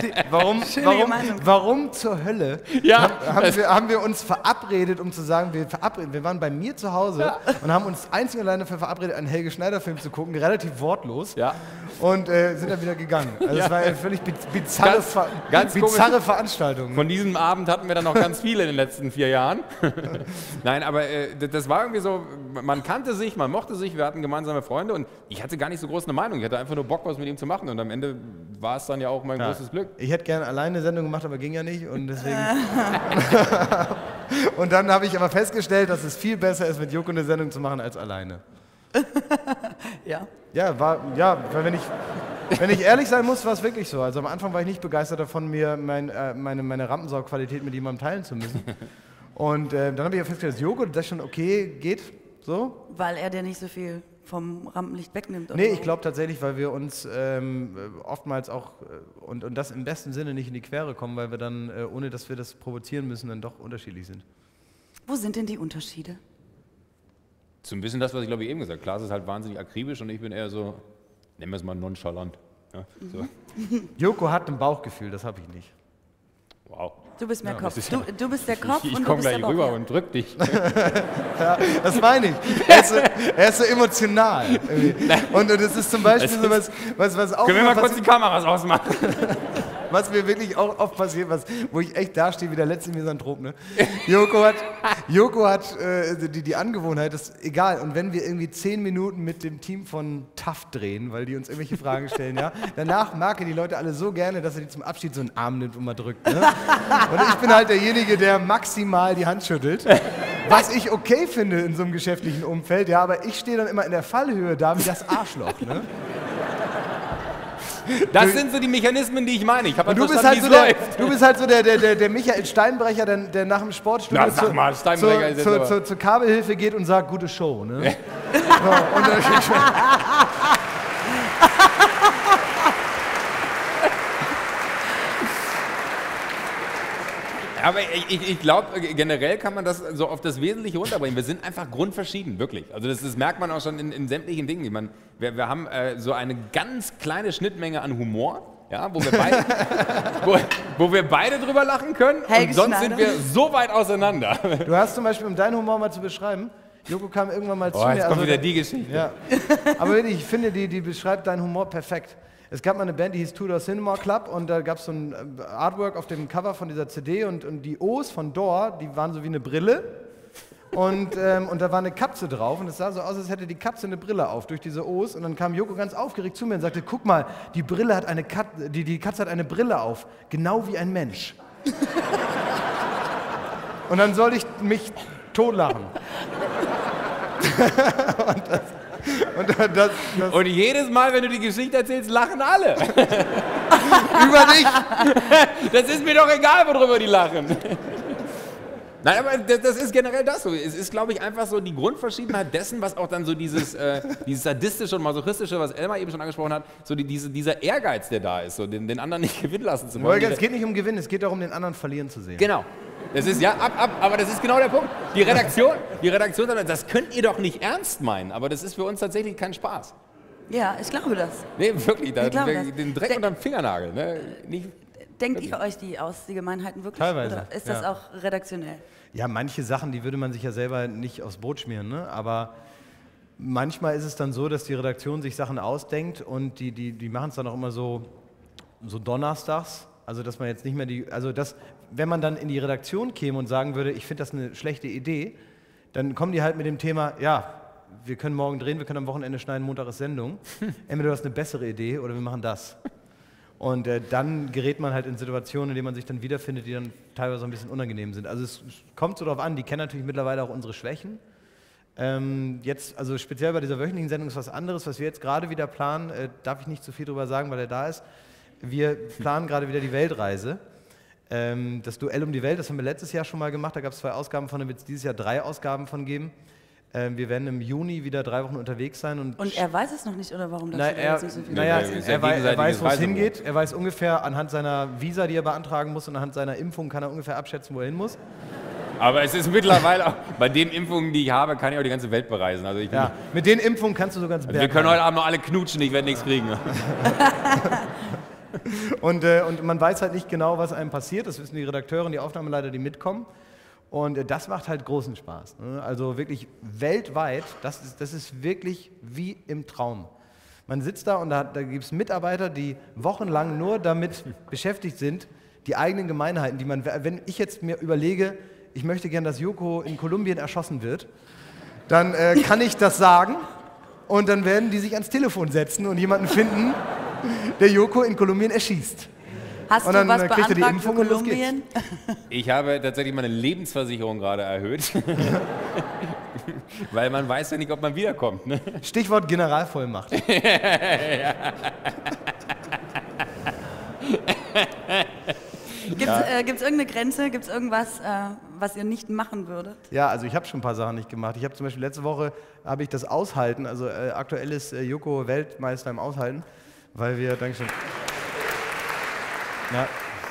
Warum zur Hölle haben wir uns verabredet, um zu sagen, wir waren bei mir zu Hause und haben uns einzig und allein dafür verabredet, einen Helge Schneider-Film zu gucken, relativ wortlos, und sind dann wieder gegangen. Also es war eine völlig bizarre Veranstaltung. Von diesem Abend hatten wir dann noch ganz viele in den letzten 4 Jahren. Nein, aber das war irgendwie so, man kannte sich, man mochte sich, wir hatten gemeinsame Freunde und ich hatte gar nicht so groß eine Meinung, ich hatte einfach nur Bock, was mit ihm zu machen und am Ende war es dann ja auch mein großes Glück. Ich hätte gerne alleine eine Sendung gemacht, aber ging ja nicht und deswegen... Und dann habe ich aber festgestellt, dass es viel besser ist, mit Joko eine Sendung zu machen, als alleine. Ja. Weil wenn ich ehrlich sein muss, war es wirklich so. Also am Anfang war ich nicht begeistert davon, mir meine Rampensaugqualität mit jemandem teilen zu müssen. Und dann habe ich ja festgestellt, dass Joko, das schon okay geht, so. Weil er dir nicht so viel vom Rampenlicht wegnimmt? Oder Nee, ich glaube tatsächlich, weil wir uns oftmals auch, und das im besten Sinne, nicht in die Quere kommen, weil wir dann, ohne dass wir das provozieren müssen, dann doch unterschiedlich sind. Wo sind denn die Unterschiede? So ein bisschen das, was ich glaube ich eben gesagt habe. Klaas ist halt wahnsinnig akribisch und ich bin eher so, nennen wir es mal nonchalant. Ja, so. Joko hat ein Bauchgefühl, das habe ich nicht. Wow. Du bist mehr Kopf. Du bist der Kopf Ich und du komme bist der gleich Bauch. rüber und drück dich. Ja, das meine ich. Er ist so emotional. Und das ist zum Beispiel so was auch... Können wir mal kurz die Kameras ausmachen? Was mir wirklich auch oft passiert, wo ich echt dastehe wie der letzte Misanthrop. Ne? Joko hat die Angewohnheit, das ist egal. Und wenn wir irgendwie 10 Minuten mit dem Team von TAF drehen, weil die uns irgendwelche Fragen stellen, ja, danach mag er die Leute alle so gerne, dass er die zum Abschied so einen Arm nimmt und mal drückt. Ne? Und ich bin halt derjenige, der maximal die Hand schüttelt. Was ich okay finde in so einem geschäftlichen Umfeld, ja, aber ich stehe dann immer in der Fallhöhe da wie das Arschloch. Ne? Das sind so die Mechanismen, die ich meine. Ich habe du bist halt so der Michael Steinbrecher, der nach dem Sportstudio zur Kabelhilfe geht und sagt, gute Show. Ne? So, und Aber ich glaube, generell kann man das so auf das Wesentliche runterbringen. Wir sind einfach grundverschieden, wirklich. Also das merkt man auch schon in sämtlichen Dingen. Wir haben so eine ganz kleine Schnittmenge an Humor. Ja, wo wir beide drüber lachen können Helge und sonst Schneider. sind wir so weit auseinander. Du hast zum Beispiel, um deinen Humor mal zu beschreiben, Joko kam irgendwann mal zu mir. Jetzt kommt wieder die Geschichte. Ja. Aber wirklich, ich finde, die beschreibt deinen Humor perfekt. Es gab mal eine Band, die hieß Tudor Cinema Club und da gab es so ein Artwork auf dem Cover von dieser CD und die O's von Door, die waren so wie eine Brille. Und da war eine Katze drauf und es sah so aus, als hätte die Katze eine Brille auf durch diese O's. Und dann kam Joko ganz aufgeregt zu mir und sagte, guck mal, die Katze hat eine Brille auf, genau wie ein Mensch. Und dann sollte ich mich totlachen. Und jedes Mal, wenn du die Geschichte erzählst, lachen alle. Über dich! Das ist mir doch egal, worüber die lachen. Nein, aber das ist generell das so. Es ist, glaube ich, einfach so die Grundverschiedenheit dessen, was auch dann so dieses sadistische und masochistische, was Elmar eben schon angesprochen hat, so dieser Ehrgeiz, der da ist, so den anderen nicht gewinnen lassen zu wollen. Holger, es geht nicht um Gewinnen, es geht darum, den anderen verlieren zu sehen. Genau. Das ist aber das ist genau der Punkt. Die Redaktion sagt, das könnt ihr doch nicht ernst meinen, aber das ist für uns tatsächlich kein Spaß. Ja, ich glaube das. Nee, wirklich, den Dreck De- unterm Fingernagel. Ne? Denkt ihr euch die aus, die Gemeinheiten wirklich? Teilweise, Oder ist das ja. auch redaktionell? Ja, manche Sachen, die würde man sich ja selber nicht aufs Brot schmieren, ne? Aber manchmal ist es dann so, dass die Redaktion sich Sachen ausdenkt und die machen es dann auch immer so donnerstags. Also, dass man jetzt nicht mehr wenn man dann in die Redaktion käme und sagen würde, ich finde das eine schlechte Idee, dann kommen die halt mit dem Thema, ja, wir können morgen drehen, wir können am Wochenende schneiden, Montag ist Sendung. Entweder du hast eine bessere Idee oder wir machen das. Und dann gerät man halt in Situationen, in denen man sich dann wiederfindet, die dann teilweise ein bisschen unangenehm sind. Also es kommt so darauf an, die kennen natürlich mittlerweile auch unsere Schwächen. Jetzt, also speziell bei dieser wöchentlichen Sendung ist was anderes, was wir jetzt gerade wieder planen, darf ich nicht zu viel drüber sagen, weil er da ist. Wir planen gerade wieder die Weltreise. Das Duell um die Welt, das haben wir letztes Jahr schon mal gemacht, da gab es 2 Ausgaben von, da wird es dieses Jahr 3 Ausgaben von geben. Wir werden im Juni wieder 3 Wochen unterwegs sein. Und er weiß es noch nicht, oder warum das er jetzt nicht so viel er weiß, wo es hingeht. Er weiß ungefähr anhand seiner Visa, die er beantragen muss, und anhand seiner Impfung kann er ungefähr abschätzen, wo er hin muss. Aber es ist mittlerweile auch, bei den Impfungen, die ich habe, kann ich auch die ganze Welt bereisen. Also mit den Impfungen kannst du so ganz wir können heute Abend noch alle knutschen, ich werde nichts kriegen. Und man weiß halt nicht genau, was einem passiert. Das wissen die Redakteure und die Aufnahmeleiter, die mitkommen. Und das macht halt großen Spaß. Ne? Also wirklich weltweit, das ist wirklich wie im Traum. Man sitzt da und da gibt es Mitarbeiter, die wochenlang nur damit beschäftigt sind, die eigenen Gemeinheiten, die wenn ich jetzt mir überlege, ich möchte gern, dass Joko in Kolumbien erschossen wird, dann kann ich das sagen und dann werden die sich ans Telefon setzen und jemanden finden, der Joko in Kolumbien erschießt. Hast und dann du was kriegt er die beantragt Impfung für und los Kolumbien? Ich habe tatsächlich meine Lebensversicherung gerade erhöht. Weil man weiß ja nicht, ob man wiederkommt. Ne? Stichwort Generalvollmacht. Gibt es irgendeine Grenze? Gibt es irgendwas, was ihr nicht machen würdet? Ja, also ich habe schon ein paar Sachen nicht gemacht. Ich habe zum Beispiel letzte Woche das Aushalten, also aktuell ist Joko Weltmeister im Aushalten, weil wir, Dankeschön. Ja.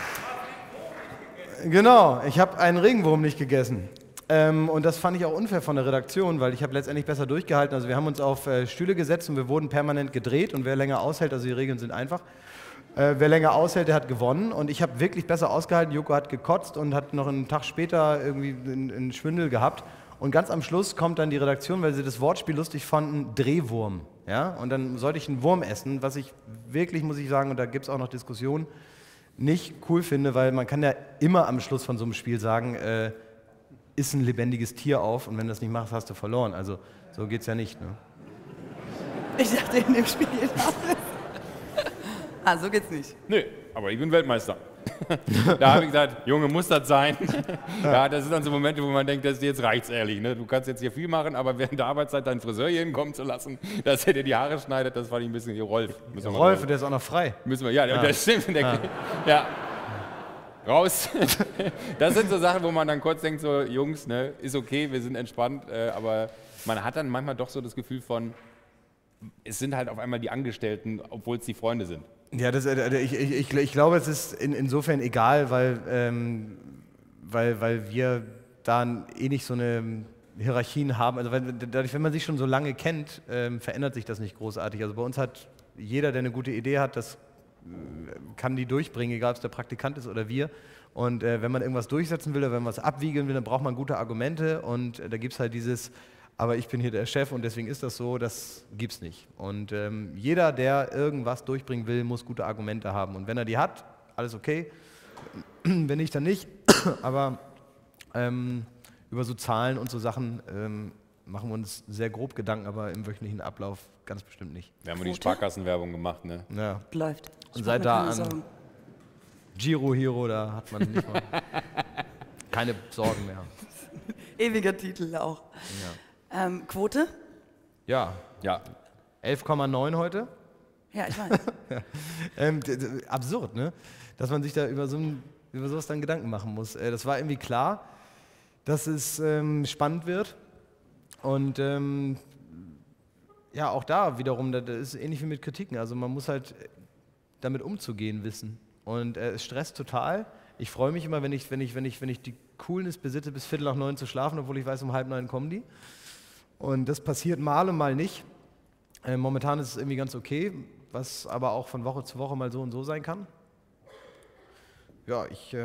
Genau, ich habe einen Regenwurm nicht gegessen. Und das fand ich auch unfair von der Redaktion, weil ich habe letztendlich besser durchgehalten. Also wir haben uns auf Stühle gesetzt und wir wurden permanent gedreht und wer länger aushält, also die Regeln sind einfach, wer länger aushält, der hat gewonnen und ich habe wirklich besser ausgehalten. Joko hat gekotzt und hat noch einen Tag später irgendwie einen Schwindel gehabt. Und ganz am Schluss kommt dann die Redaktion, weil sie das Wortspiel lustig fanden, Drehwurm. Ja? Und dann sollte ich einen Wurm essen, was ich wirklich, muss ich sagen, und da gibt es auch noch Diskussionen, nicht cool finde, weil man kann ja immer am Schluss von so einem Spiel sagen, iss ein lebendiges Tier auf und wenn du das nicht machst, hast du verloren. Also so geht's ja nicht. Ne? Ich dachte in dem Spiel so geht's nicht. Nö, aber ich bin Weltmeister. Da habe ich gesagt, Junge, muss das sein? Ja, das sind dann so Momente, wo man denkt, jetzt reicht's ehrlich. Ne? Du kannst jetzt hier viel machen, aber während der Arbeitszeit deinen Friseur hier hinkommen zu lassen, dass er dir die Haare schneidet, das fand ich ein bisschen hier Rolf. Rolf, der ist auch noch frei. Das stimmt. Ja. Raus. Das sind so Sachen, wo man dann kurz denkt, so Jungs, ne, ist okay, wir sind entspannt, aber man hat dann manchmal doch so das Gefühl von, es sind halt auf einmal die Angestellten, obwohl es die Freunde sind. Ja, ich glaube, es ist insofern egal, weil weil wir dann eh nicht so eine Hierarchien haben. Also dadurch, wenn man sich schon so lange kennt, verändert sich das nicht großartig. Also bei uns hat jeder, der eine gute Idee hat, das kann die durchbringen, egal ob es der Praktikant ist oder wir. Und wenn man irgendwas durchsetzen will oder wenn man was abwiegeln will, dann braucht man gute Argumente. Und da gibt es halt dieses, aber ich bin hier der Chef und deswegen ist das so, das gibt's nicht. Und jeder, der irgendwas durchbringen will, muss gute Argumente haben. Und wenn er die hat, alles okay. Wenn nicht, dann nicht. Aber über so Zahlen und so Sachen machen wir uns sehr grob Gedanken, aber im wöchentlichen Ablauf ganz bestimmt nicht. Wir haben die Sparkassenwerbung gemacht, ne? Ja. Läuft. Und seit da an Giro Hero, da hat man nicht mal keine Sorgen mehr. Ewiger Titel auch. Ja. Quote? Ja. 11,9 heute. Ja, ich weiß. Absurd, ne? Dass man sich da über sowas dann Gedanken machen muss. Das war irgendwie klar, dass es spannend wird. Und ja, auch da wiederum, das ist ähnlich wie mit Kritiken. Also man muss halt damit umzugehen wissen. Und es stresst total. Ich freue mich immer, wenn ich die Coolness besitze, bis 8:45 zu schlafen, obwohl ich weiß, um 8:30 kommen die. Und das passiert mal und mal nicht. Momentan ist es irgendwie ganz okay, was aber auch von Woche zu Woche mal so und so sein kann. Ja, ich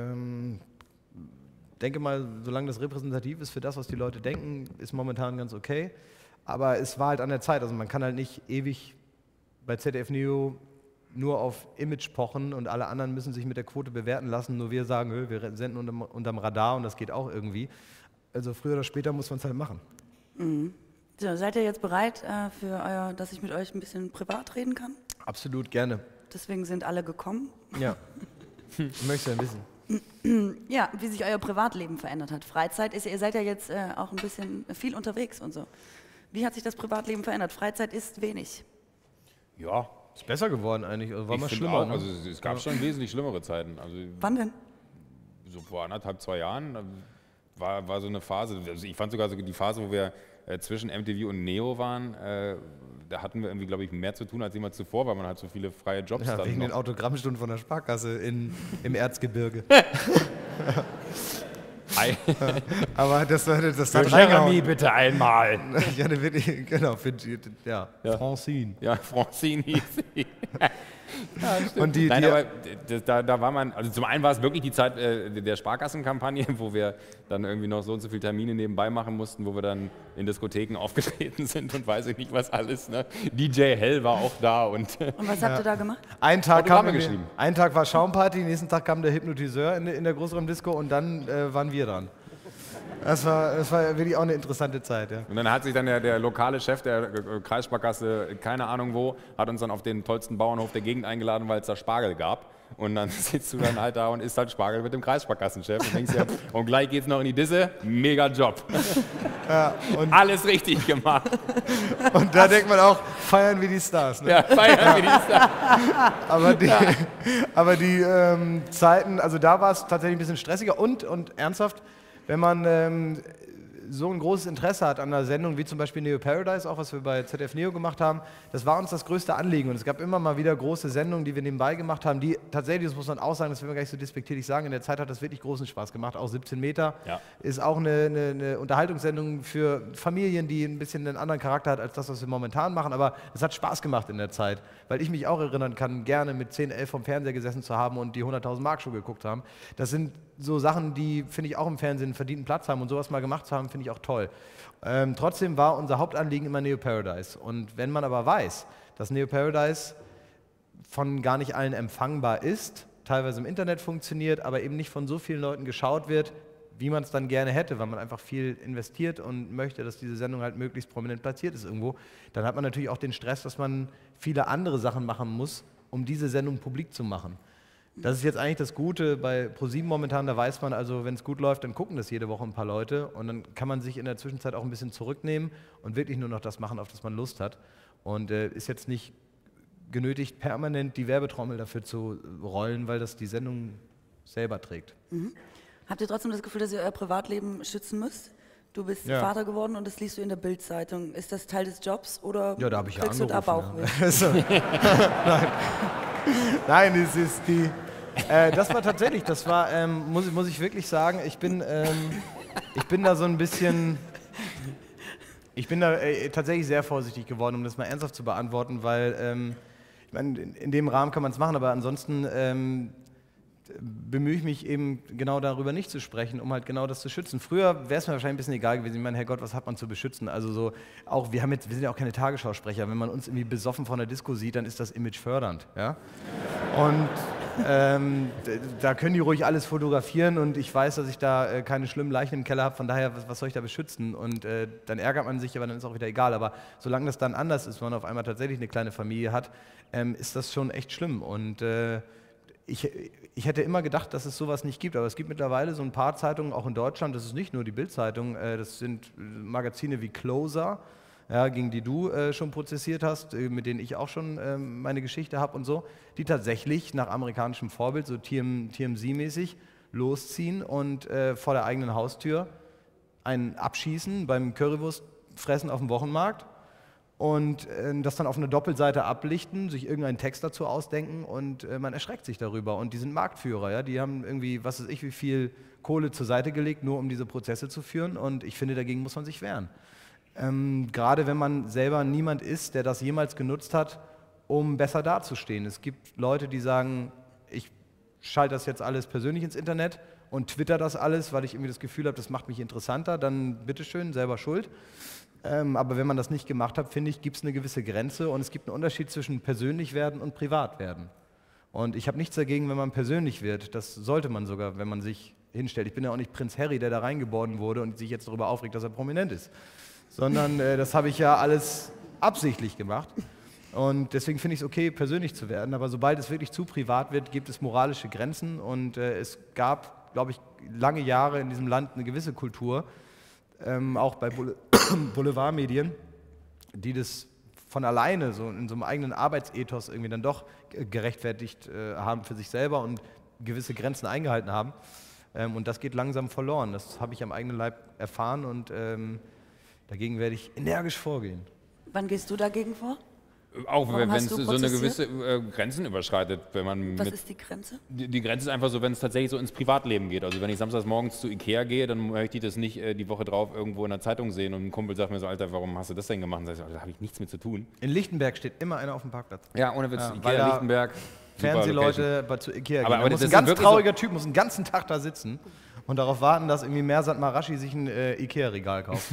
denke mal, solange das repräsentativ ist für das, was die Leute denken, ist momentan ganz okay. Aber es war halt an der Zeit. Also man kann halt nicht ewig bei ZDF Neo nur auf Image pochen und alle anderen müssen sich mit der Quote bewerten lassen. Nur wir sagen, wir senden unterm Radar und das geht auch irgendwie. Also früher oder später muss man es halt machen. Mhm. So, seid ihr jetzt bereit, dass ich mit euch ein bisschen privat reden kann? Absolut, gerne. Deswegen sind alle gekommen. Ja. Möchtest du ja wissen. Ja, wie sich euer Privatleben verändert hat. Freizeit ist, ihr seid ja jetzt auch ein bisschen viel unterwegs und so. Wie hat sich das Privatleben verändert? Freizeit ist wenig. Ja. Ist besser geworden eigentlich, also war Ich mal finde schlimmer. auch, Ne? also es gab schon wesentlich schlimmere Zeiten. Also Wann denn? so vor 1,5, 2 Jahren war so eine Phase, also ich fand sogar so die Phase, wo wir zwischen MTV und Neo waren, da hatten wir irgendwie, glaube ich, mehr zu tun als jemals zuvor, weil man halt so viele freie Jobs Ja, dann wegen noch. den Autogrammstunden von der Sparkasse im Erzgebirge. Aber das hat Jeremy bitte einmal. Ja, genau, ja, Francine. Ja, Francine hieß sie. Ja, und Nein, aber da war man, also zum einen war es wirklich die Zeit der Sparkassenkampagne, wo wir dann irgendwie noch so und so viele Termine nebenbei machen mussten, wo wir dann in Diskotheken aufgetreten sind und weiß ich nicht was alles. Ne? DJ Hell war auch da. Und was habt ihr da gemacht? Ein Tag geschrieben. Ein Tag war Schaumparty, nächsten Tag kam der Hypnotiseur in der Großraumdisco und dann waren wir dran. Das war wirklich auch eine interessante Zeit, ja. Und dann hat sich dann der lokale Chef der Kreissparkasse, keine Ahnung wo, hat uns dann auf den tollsten Bauernhof der Gegend eingeladen, weil es da Spargel gab. Und dann sitzt du dann halt da und isst halt Spargel mit dem Kreissparkassenchef und denkst dir, und gleich geht's noch in die Disse, mega Job. Ja, und alles richtig gemacht. Und da denkt man auch, feiern wir die Stars. Ne? Ja, feiern wir die Stars. Aber die Zeiten, also da war es tatsächlich ein bisschen stressiger und ernsthaft, wenn man so ein großes Interesse hat an einer Sendung wie zum Beispiel Neo Paradise, auch was wir bei ZDF Neo gemacht haben, das war uns das größte Anliegen. Und es gab immer mal wieder große Sendungen, die wir nebenbei gemacht haben, die tatsächlich, das muss man auch sagen, das will man gar nicht so despektierlich sagen, in der Zeit hat das wirklich großen Spaß gemacht. Auch 17 Meter ist auch eine Unterhaltungssendung für Familien, die ein bisschen einen anderen Charakter hat als das, was wir momentan machen. Aber es hat Spaß gemacht in der Zeit, weil ich mich auch erinnern kann, gerne mit 10, 11 vom Fernseher gesessen zu haben und die 100.000 Mark Show geguckt haben. Das sind so Sachen, die, finde ich, auch im Fernsehen einen verdienten Platz haben und sowas mal gemacht zu haben, finde ich auch toll. Trotzdem war unser Hauptanliegen immer Neo Paradise. Und wenn man aber weiß, dass Neo Paradise von gar nicht allen empfangbar ist, teilweise im Internet funktioniert, aber eben nicht von so vielen Leuten geschaut wird, wie man es dann gerne hätte, weil man einfach viel investiert und möchte, dass diese Sendung halt möglichst prominent platziert ist irgendwo, dann hat man natürlich auch den Stress, dass man viele andere Sachen machen muss, um diese Sendung publik zu machen. Das ist jetzt eigentlich das Gute bei ProSieben momentan, da weiß man also, wenn es gut läuft, dann gucken das jede Woche ein paar Leute und dann kann man sich in der Zwischenzeit auch ein bisschen zurücknehmen und wirklich nur noch das machen, auf das man Lust hat und ist jetzt nicht genötigt, permanent die Werbetrommel dafür zu rollen, weil das die Sendung selber trägt. Mhm. Habt ihr trotzdem das Gefühl, dass ihr euer Privatleben schützen müsst? Du bist Vater geworden und das liest du in der Bild-Zeitung. Ist das Teil des Jobs oder ja, da habe ich kriegst du da Bauchweh? Ja. Nein, es ist Das war tatsächlich, muss ich wirklich sagen, ich bin da so ein bisschen, ich bin da tatsächlich sehr vorsichtig geworden, um das mal ernsthaft zu beantworten, weil, ich meine, in dem Rahmen kann man es machen, aber ansonsten bemühe ich mich eben genau darüber nicht zu sprechen, um halt genau das zu schützen. Früher wäre es mir wahrscheinlich ein bisschen egal gewesen. Ich meine, Herrgott, was hat man zu beschützen? Also so, auch wir sind ja auch keine Tagesschausprecher. Wenn man uns irgendwie besoffen vor einer Disco sieht, dann ist das Image fördernd. Ja? Und da können die ruhig alles fotografieren und ich weiß, dass ich da keine schlimmen Leichen im Keller habe, von daher, was soll ich da beschützen? Und dann ärgert man sich, aber dann ist auch wieder egal. Aber solange das dann anders ist, wenn man auf einmal tatsächlich eine kleine Familie hat, ist das schon echt schlimm. Und ich hätte immer gedacht, dass es sowas nicht gibt, aber es gibt mittlerweile so ein paar Zeitungen, auch in Deutschland, das ist nicht nur die Bild-Zeitung, das sind Magazine wie Closer, ja, gegen die du schon prozessiert hast, mit denen ich auch schon meine Geschichte habe und so, die tatsächlich nach amerikanischem Vorbild, so TMZ-mäßig, losziehen und vor der eigenen Haustür einen abschießen beim Currywurstfressen auf dem Wochenmarkt und das dann auf eine Doppelseite ablichten, sich irgendeinen Text dazu ausdenken und man erschreckt sich darüber. Und die sind Marktführer, ja? Die haben irgendwie, was weiß ich, wie viel Kohle zur Seite gelegt, nur um diese Prozesse zu führen und ich finde, dagegen muss man sich wehren. Gerade wenn man selber niemand ist, der das jemals genutzt hat, um besser dazustehen. Es gibt Leute, die sagen, ich schalte das jetzt alles persönlich ins Internet und twitter das alles, weil ich irgendwie das Gefühl habe, das macht mich interessanter, dann bitteschön, selber schuld. Aber wenn man das nicht gemacht hat, finde ich, gibt es eine gewisse Grenze und es gibt einen Unterschied zwischen persönlich werden und privat werden. Und ich habe nichts dagegen, wenn man persönlich wird. Das sollte man sogar, wenn man sich hinstellt. Ich bin ja auch nicht Prinz Harry, der da reingeboren wurde und sich jetzt darüber aufregt, dass er prominent ist. Sondern das habe ich ja alles absichtlich gemacht. Und deswegen finde ich es okay, persönlich zu werden. Aber sobald es wirklich zu privat wird, gibt es moralische Grenzen. Und es gab, glaube ich, lange Jahre in diesem Land eine gewisse Kultur, auch bei Boulevardmedien, die das von alleine so in so einem eigenen Arbeitsethos irgendwie dann doch gerechtfertigt haben für sich selber und gewisse Grenzen eingehalten haben. Und das geht langsam verloren. Das habe ich am eigenen Leib erfahren und dagegen werde ich energisch vorgehen. Wann gehst du dagegen vor? Auch wenn es so eine gewisse Grenzen überschreitet. Wenn man Was ist die Grenze? Die Grenze ist einfach so, wenn es tatsächlich so ins Privatleben geht. Also wenn ich samstags morgens zu Ikea gehe, dann möchte ich das nicht die Woche drauf irgendwo in der Zeitung sehen und ein Kumpel sagt mir so, Alter, warum hast du das denn gemacht? Und sag ich, da habe ich nichts mit zu tun. In Lichtenberg steht immer einer auf dem Parkplatz. Ja, ohne Witz, Ikea Lichtenberg. Fernsehleute zu Ikea gehen. Aber muss ein ganz trauriger Typ, muss den ganzen Tag da sitzen und darauf warten, dass irgendwie Mersat Marashi sich ein Ikea-Regal kauft.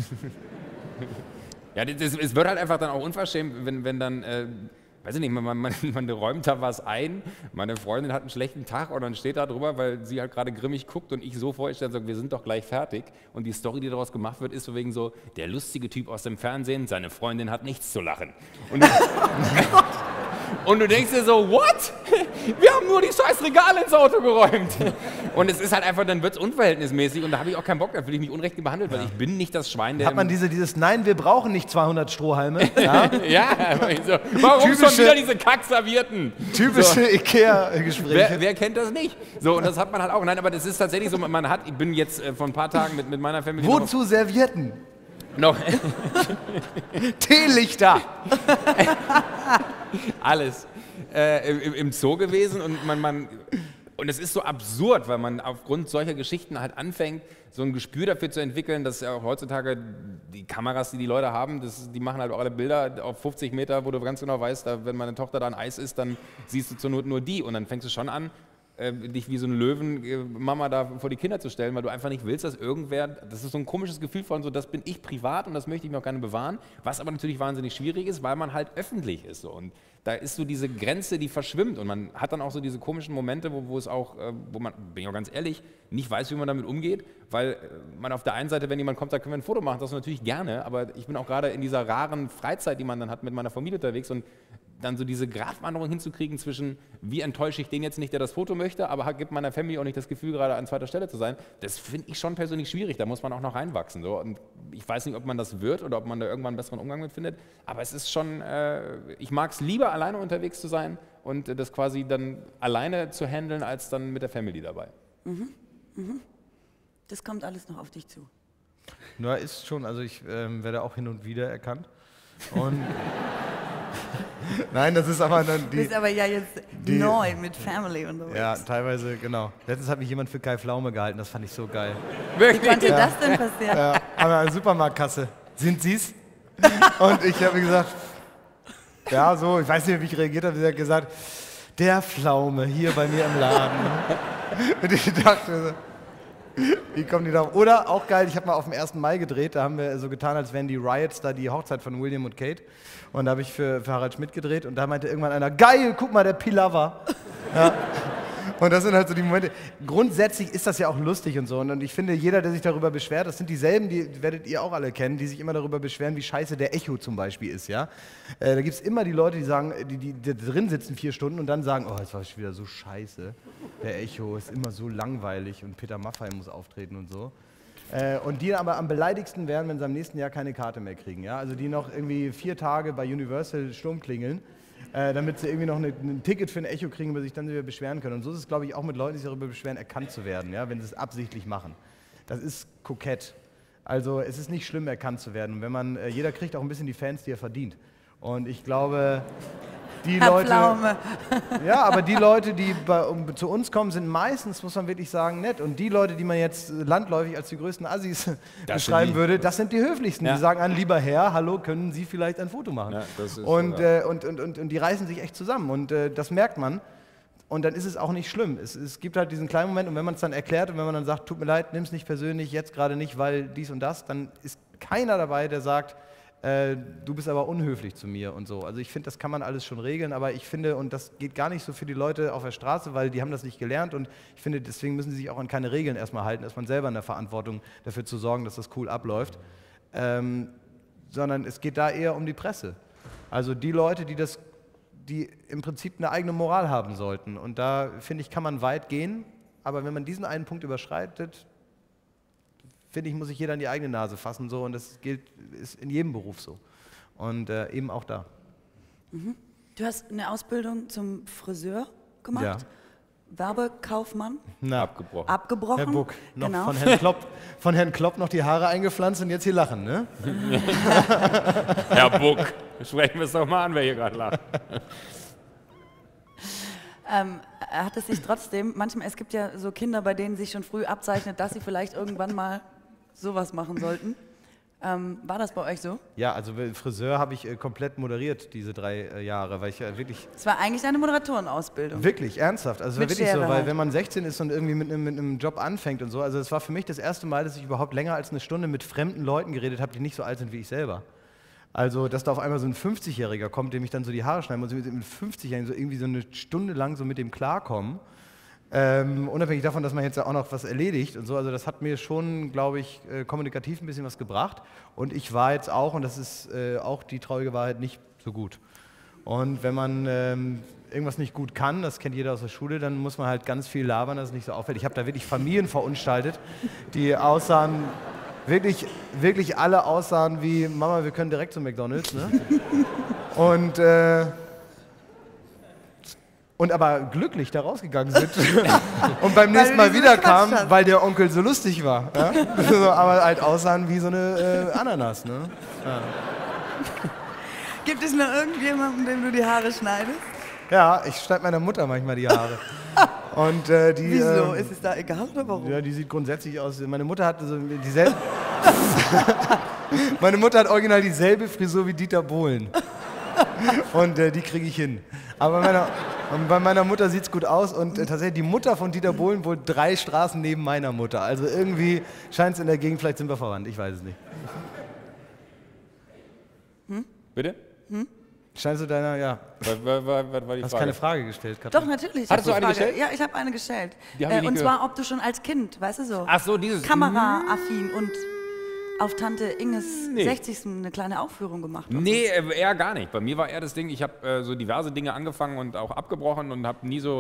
Ja, es wird halt einfach dann auch unverschämt, wenn dann, weiß ich nicht, man räumt da was ein, meine Freundin hat einen schlechten Tag und dann steht da drüber, weil sie halt gerade grimmig guckt und ich so vorstelle, sage, wir sind doch gleich fertig. Und die Story, die daraus gemacht wird, ist so wegen so, der lustige Typ aus dem Fernsehen, seine Freundin hat nichts zu lachen. Und du denkst dir so, what? Wir haben nur die scheiß Regale ins Auto geräumt. Und es ist halt einfach, dann wird es unverhältnismäßig und da habe ich auch keinen Bock, da fühle ich mich unrecht behandelt, weil ich bin nicht das Schwein, der... Hat man dieses Nein, wir brauchen nicht 200 Strohhalme? Ja, so, warum schon wieder diese Kackservierten? Typische so. Ikea-Gespräche. Wer kennt das nicht? So, und das hat man halt auch. Nein, aber das ist tatsächlich so, ich bin jetzt vor ein paar Tagen mit meiner Familie... Wozu Servietten? Noch. Teelichter. Alles. Im Zoo gewesen und und es ist so absurd, weil man aufgrund solcher Geschichten halt anfängt, so ein Gespür dafür zu entwickeln, dass ja auch heutzutage die Kameras, die Leute haben, die machen halt auch alle Bilder auf 50 Meter, wo du ganz genau weißt, wenn meine Tochter da ein Eis isst, dann siehst du zur Not nur die und dann fängst du schon an, dich wie so eine Löwenmama da vor die Kinder zu stellen, weil du einfach nicht willst, dass irgendwer, das ist so ein komisches Gefühl von so, das bin ich privat und das möchte ich mir auch gerne bewahren, was aber natürlich wahnsinnig schwierig ist, weil man halt öffentlich ist so. Und da ist so diese Grenze, die verschwimmt und man hat dann auch so diese komischen Momente, wo es auch, wo man, bin ich auch ganz ehrlich, nicht weiß, wie man damit umgeht, weil man auf der einen Seite, wenn jemand kommt, sagt, können wir ein Foto machen, das natürlich gerne, aber ich bin auch gerade in dieser raren Freizeit, die man dann hat mit meiner Familie unterwegs und dann so diese Gratwanderung hinzukriegen zwischen, wie enttäusche ich den jetzt nicht, der das Foto möchte, aber gibt meiner Familie auch nicht das Gefühl, gerade an zweiter Stelle zu sein, das finde ich schon persönlich schwierig, da muss man auch noch reinwachsen. So. Und ich weiß nicht, ob man das wird oder ob man da irgendwann einen besseren Umgang mit findet, aber es ist schon, ich mag es lieber, alleine unterwegs zu sein und das quasi dann alleine zu handeln, als dann mit der Family dabei. Mhm. Mhm. Das kommt alles noch auf dich zu. Na, ist schon, also ich werde auch hin und wieder erkannt und... Nein, das ist aber dann Du bist aber ja jetzt neu mit Family und so. Ja, teilweise, genau. Letztens hat mich jemand für Kai Pflaume gehalten, das fand ich so geil. Wie konnte das denn passieren? Ja, an der Supermarktkasse. Sind Sie's? Und ich habe gesagt, ja, so, ich weiß nicht, wie ich reagiert habe. Sie hat gesagt, der Pflaume hier bei mir im Laden. Und ich dachte so, wie kommen die da? Oder auch geil, ich habe mal auf dem 1. Mai gedreht, da haben wir so getan, als wären die Riots da die Hochzeit von William und Kate. Und da habe ich für Harald Schmidt gedreht und da meinte irgendwann einer, geil, guck mal, der Pilawa. Ja. Und das sind halt so die Momente. Grundsätzlich ist das ja auch lustig und so. Und ich finde, jeder, der sich darüber beschwert, das sind dieselben, die werdet ihr auch alle kennen, die sich immer darüber beschweren, wie scheiße der Echo zum Beispiel ist. Ja? Da gibt es immer die Leute, die sagen, die drin sitzen 4 Stunden und dann sagen, oh, jetzt war ich wieder so scheiße. Der Echo ist immer so langweilig und Peter Maffay muss auftreten und so. Und die aber am beleidigsten werden, wenn sie am nächsten Jahr keine Karte mehr kriegen. Ja? Also die noch irgendwie 4 Tage bei Universal Sturm klingeln, damit sie irgendwie noch ein Ticket für ein Echo kriegen, über sich dann wieder beschweren können. Und so ist es, glaube ich, auch mit Leuten, die sich darüber beschweren, erkannt zu werden, ja? Wenn sie es absichtlich machen. Das ist kokett. Also es ist nicht schlimm, erkannt zu werden. Und wenn man, jeder kriegt auch ein bisschen die Fans, die er verdient. Und ich glaube, die Leute, ja, aber die Leute, die zu uns kommen, sind meistens, muss man wirklich sagen, nett. Und die Leute, die man jetzt landläufig als die größten Assis beschreiben würde, das sind die höflichsten. Ja. Die sagen an, lieber Herr, hallo, können Sie vielleicht ein Foto machen? Ja, das ist und die reißen sich echt zusammen. Und das merkt man. Und dann ist es auch nicht schlimm. Es gibt halt diesen kleinen Moment und wenn man es dann erklärt und wenn man dann sagt, tut mir leid, nimm es nicht persönlich, jetzt gerade nicht, weil dies und das, dann ist keiner dabei, der sagt, du bist aber unhöflich zu mir und so. Also ich finde, das kann man alles schon regeln, aber ich finde, und das geht gar nicht so für die Leute auf der Straße, weil die haben das nicht gelernt und ich finde, deswegen müssen sie sich auch an keine Regeln erstmal halten, ist man selber in der Verantwortung dafür zu sorgen, dass das cool abläuft, sondern es geht da eher um die Presse. Also die Leute, die im Prinzip eine eigene Moral haben sollten und da, finde ich, kann man weit gehen, aber wenn man diesen einen Punkt überschreitet, finde ich, muss sich jeder in die eigene Nase fassen so und das ist in jedem Beruf so und eben auch da. Mhm. Du hast eine Ausbildung zum Friseur gemacht, ja. Werbekaufmann. Na, abgebrochen. Herr Buck, noch genau. von Herrn Klopp noch die Haare eingepflanzt und jetzt hier lachen, ne? Herr Buck, sprechen wir es doch mal an, wer hier gerade lacht. Hat es sich trotzdem, manchmal, es gibt ja so Kinder, bei denen sich schon früh abzeichnet, dass sie vielleicht irgendwann mal sowas machen sollten. War das bei euch so? Ja, also Friseur habe ich komplett moderiert diese 3 Jahre, weil ich ja wirklich... Es war eigentlich eine Moderatorenausbildung. Wirklich, ernsthaft. Also es war wirklich Schere so, weil halt. wenn man 16 ist und irgendwie mit einem Job anfängt und so, also es war für mich das erste Mal, dass ich überhaupt länger als eine Stunde mit fremden Leuten geredet habe, die nicht so alt sind wie ich selber. Also, dass da auf einmal so ein 50-Jähriger kommt, dem ich dann so die Haare schneiden muss, mit 50-Jährigen so irgendwie so eine Stunde lang so mit dem klarkommen. Unabhängig davon, dass man jetzt ja auch noch was erledigt und so, also das hat mir schon, glaube ich, kommunikativ ein bisschen was gebracht und ich war jetzt auch, und das ist auch die traurige Wahrheit, nicht so gut. Und wenn man irgendwas nicht gut kann, das kennt jeder aus der Schule, dann muss man halt ganz viel labern, dass es nicht so auffällt. Ich habe da wirklich Familien verunstaltet, die aussahen, wirklich alle aussahen wie, Mama, wir können direkt zu McDonald's, ne? Und aber glücklich da rausgegangen sind und beim nächsten Mal wieder kamen, weil der Onkel so lustig war. Ja? Aber halt aussahen wie so eine Ananas. Ne? Ja. Gibt es noch irgendjemanden, dem du die Haare schneidest? Ja, ich schneide meiner Mutter manchmal die Haare. Und, wieso? Ist es da egal oder warum? Ja, die sieht grundsätzlich aus. Meine Mutter hat so dieselbe. Meine Mutter hat original dieselbe Frisur wie Dieter Bohlen. Und die kriege ich hin. Aber bei meiner Mutter sieht es gut aus und tatsächlich die Mutter von Dieter Bohlen wohl 3 Straßen neben meiner Mutter. Also irgendwie scheint es in der Gegend, vielleicht sind wir verwandt, ich weiß es nicht. Bitte? Scheinst du deiner, ja. Was war die Frage? Hast keine Frage gestellt, Katrin? Doch, natürlich. Hattest du eine gestellt? Ja, ich habe eine gestellt. Die haben wir nicht und gehört. zwar, ob du schon als Kind, weißt du so, Ach so, dieses... kameraaffin und auf Tante Inges 60. eine kleine Aufführung gemacht hast. Nee, eher gar nicht. Bei mir war eher das Ding, ich habe so diverse Dinge angefangen und auch abgebrochen und habe nie so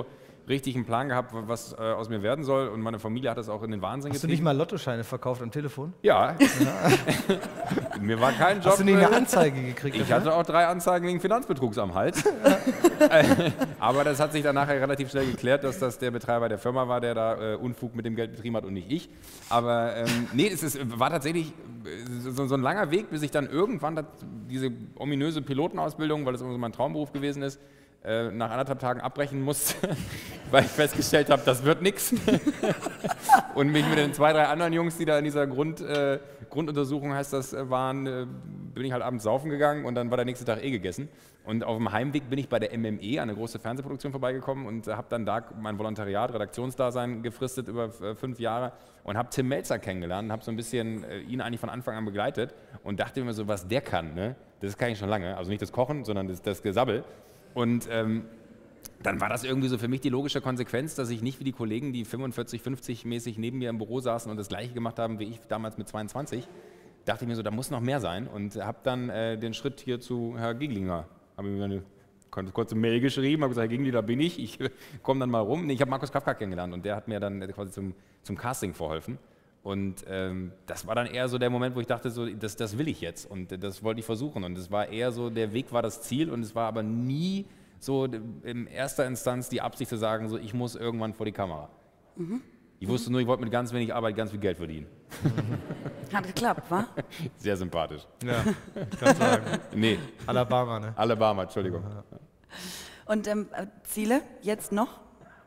richtig einen Plan gehabt, was aus mir werden soll. Und meine Familie hat das auch in den Wahnsinn Hast du nicht mal Lottoscheine verkauft am Telefon? Ja. Mir war kein Job. Hast du nicht eine Anzeige gekriegt? Ich hatte auch 3 Anzeigen wegen Finanzbetrugs am Hals. Aber das hat sich dann nachher relativ schnell geklärt, dass das der Betreiber der Firma war, der da Unfug mit dem Geld betrieben hat und nicht ich. Aber nee, war tatsächlich so ein langer Weg, bis ich dann irgendwann diese ominöse Pilotenausbildung, weil das immer so mein Traumberuf gewesen ist, nach 1,5 Tagen abbrechen musste, weil ich festgestellt habe, das wird nichts. Und mich mit den 2, 3 anderen Jungs, die da in dieser Grunduntersuchung heißt das, waren, bin ich halt abends saufen gegangen und dann war der nächste Tag gegessen. Und auf dem Heimweg bin ich bei der MME, eine große Fernsehproduktion, vorbeigekommen und habe dann da mein Volontariat, Redaktionsdasein gefristet über 5 Jahre und habe Tim Melzer kennengelernt, habe so ein bisschen ihn eigentlich von Anfang an begleitet und dachte mir so, was der kann, ne? Das kann ich schon lange. Also nicht das Kochen, sondern das Gesabbel. Und dann war das irgendwie so für mich die logische Konsequenz, dass ich nicht wie die Kollegen, die 45, 50 mäßig neben mir im Büro saßen und das Gleiche gemacht haben wie ich damals mit 22, dachte ich mir so, da muss noch mehr sein und habe dann den Schritt hier zu Herr Giglinger, habe mir eine kurze Mail geschrieben, habe gesagt, Herr Gingli, da bin ich komme dann mal rum. Nee, ich habe Markus Kafka kennengelernt und der hat mir dann quasi zum Casting verholfen. Und das war dann eher so der Moment, wo ich dachte, so, das will ich jetzt und das wollte ich versuchen. Und es war eher so, der Weg war das Ziel und es war aber nie so in erster Instanz die Absicht zu sagen, so, ich muss irgendwann vor die Kamera. Mhm. Ich wusste nur, ich wollte mit ganz wenig Arbeit ganz viel Geld verdienen. Hat geklappt, wa? Sehr sympathisch. Ja, kann sagen. Nee. Alabama, ne? Alabama, Entschuldigung. Und Ziele jetzt noch?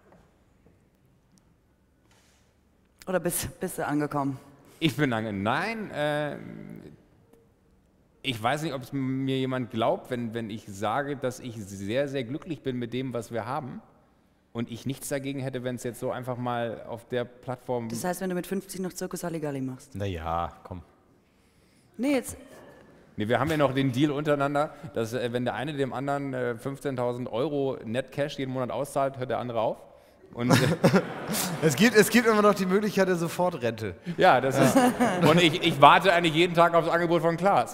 Oder bist du angekommen? Ich bin angekommen. Nein, ich weiß nicht, ob es mir jemand glaubt, wenn ich sage, dass ich sehr, sehr glücklich bin mit dem, was wir haben und ich nichts dagegen hätte, wenn es jetzt so einfach mal auf der Plattform... Das heißt, wenn du mit 50 noch Zirkus Halligalli machst? Naja, komm. Nee, jetzt... Nee, wir haben ja noch den Deal untereinander, dass wenn der eine dem anderen 15.000 € Net Cash jeden Monat auszahlt, hört der andere auf. Und, es gibt immer noch die Möglichkeit der Sofortrente. Ja, das ist. Und ich warte eigentlich jeden Tag auf das Angebot von Klaas.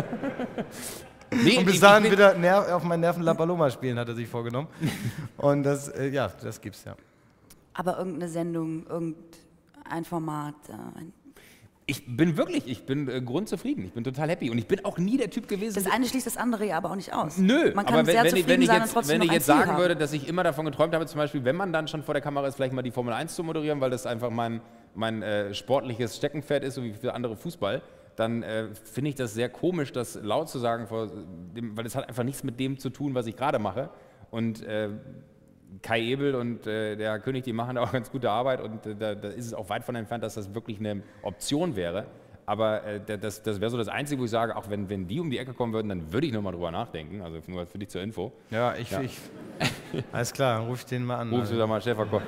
Nee, und bis dahin wieder auf meinen Nerven La Paloma spielen, hat er sich vorgenommen. Und das gibt's ja. Aber irgendeine Sendung, irgendein Format, Ich bin grundzufrieden, ich bin total happy und ich bin auch nie der Typ gewesen. Das eine schließt das andere ja aber auch nicht aus. Nö, man kann aber sehr zufrieden sein und trotzdem wenn ich noch ein jetzt Ziel sagen haben. würde, dass ich immer davon geträumt habe, zum Beispiel, wenn man dann schon vor der Kamera ist, vielleicht mal die Formel 1 zu moderieren, weil das einfach mein sportliches Steckenpferd ist, so wie für andere Fußball, dann finde ich das sehr komisch, das laut zu sagen, weil das hat einfach nichts mit dem zu tun, was ich gerade mache. Und Kai Ebel und der Herr König, die machen da auch ganz gute Arbeit und da ist es auch weit von entfernt, dass das wirklich eine Option wäre. Aber das wäre so das Einzige, wo ich sage, auch wenn die um die Ecke kommen würden, dann würde ich nochmal drüber nachdenken. Also nur für dich zur Info. Ja, alles klar, dann ruf ich den mal an. Rufst du da mal Chefverkäufer.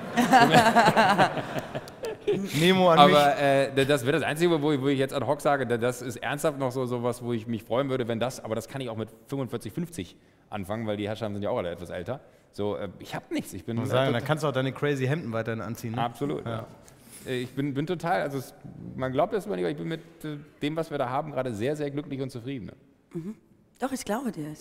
Memo an mich. Aber das wäre das Einzige, wo ich jetzt ad hoc sage, das ist ernsthaft noch so was, wo ich mich freuen würde, aber das kann ich auch mit 45, 50 anfangen, weil die Herrschaften sind ja auch alle etwas älter. So, ich habe nichts. Ich bin sagen, dann kannst du auch deine crazy Hemden weiterhin anziehen. Ne? Absolut. Ja. Ich bin total, also man glaubt das immer nicht, aber ich bin mit dem, was wir da haben, gerade sehr, sehr glücklich und zufrieden. Ne? Mhm. Doch, ich glaube dir.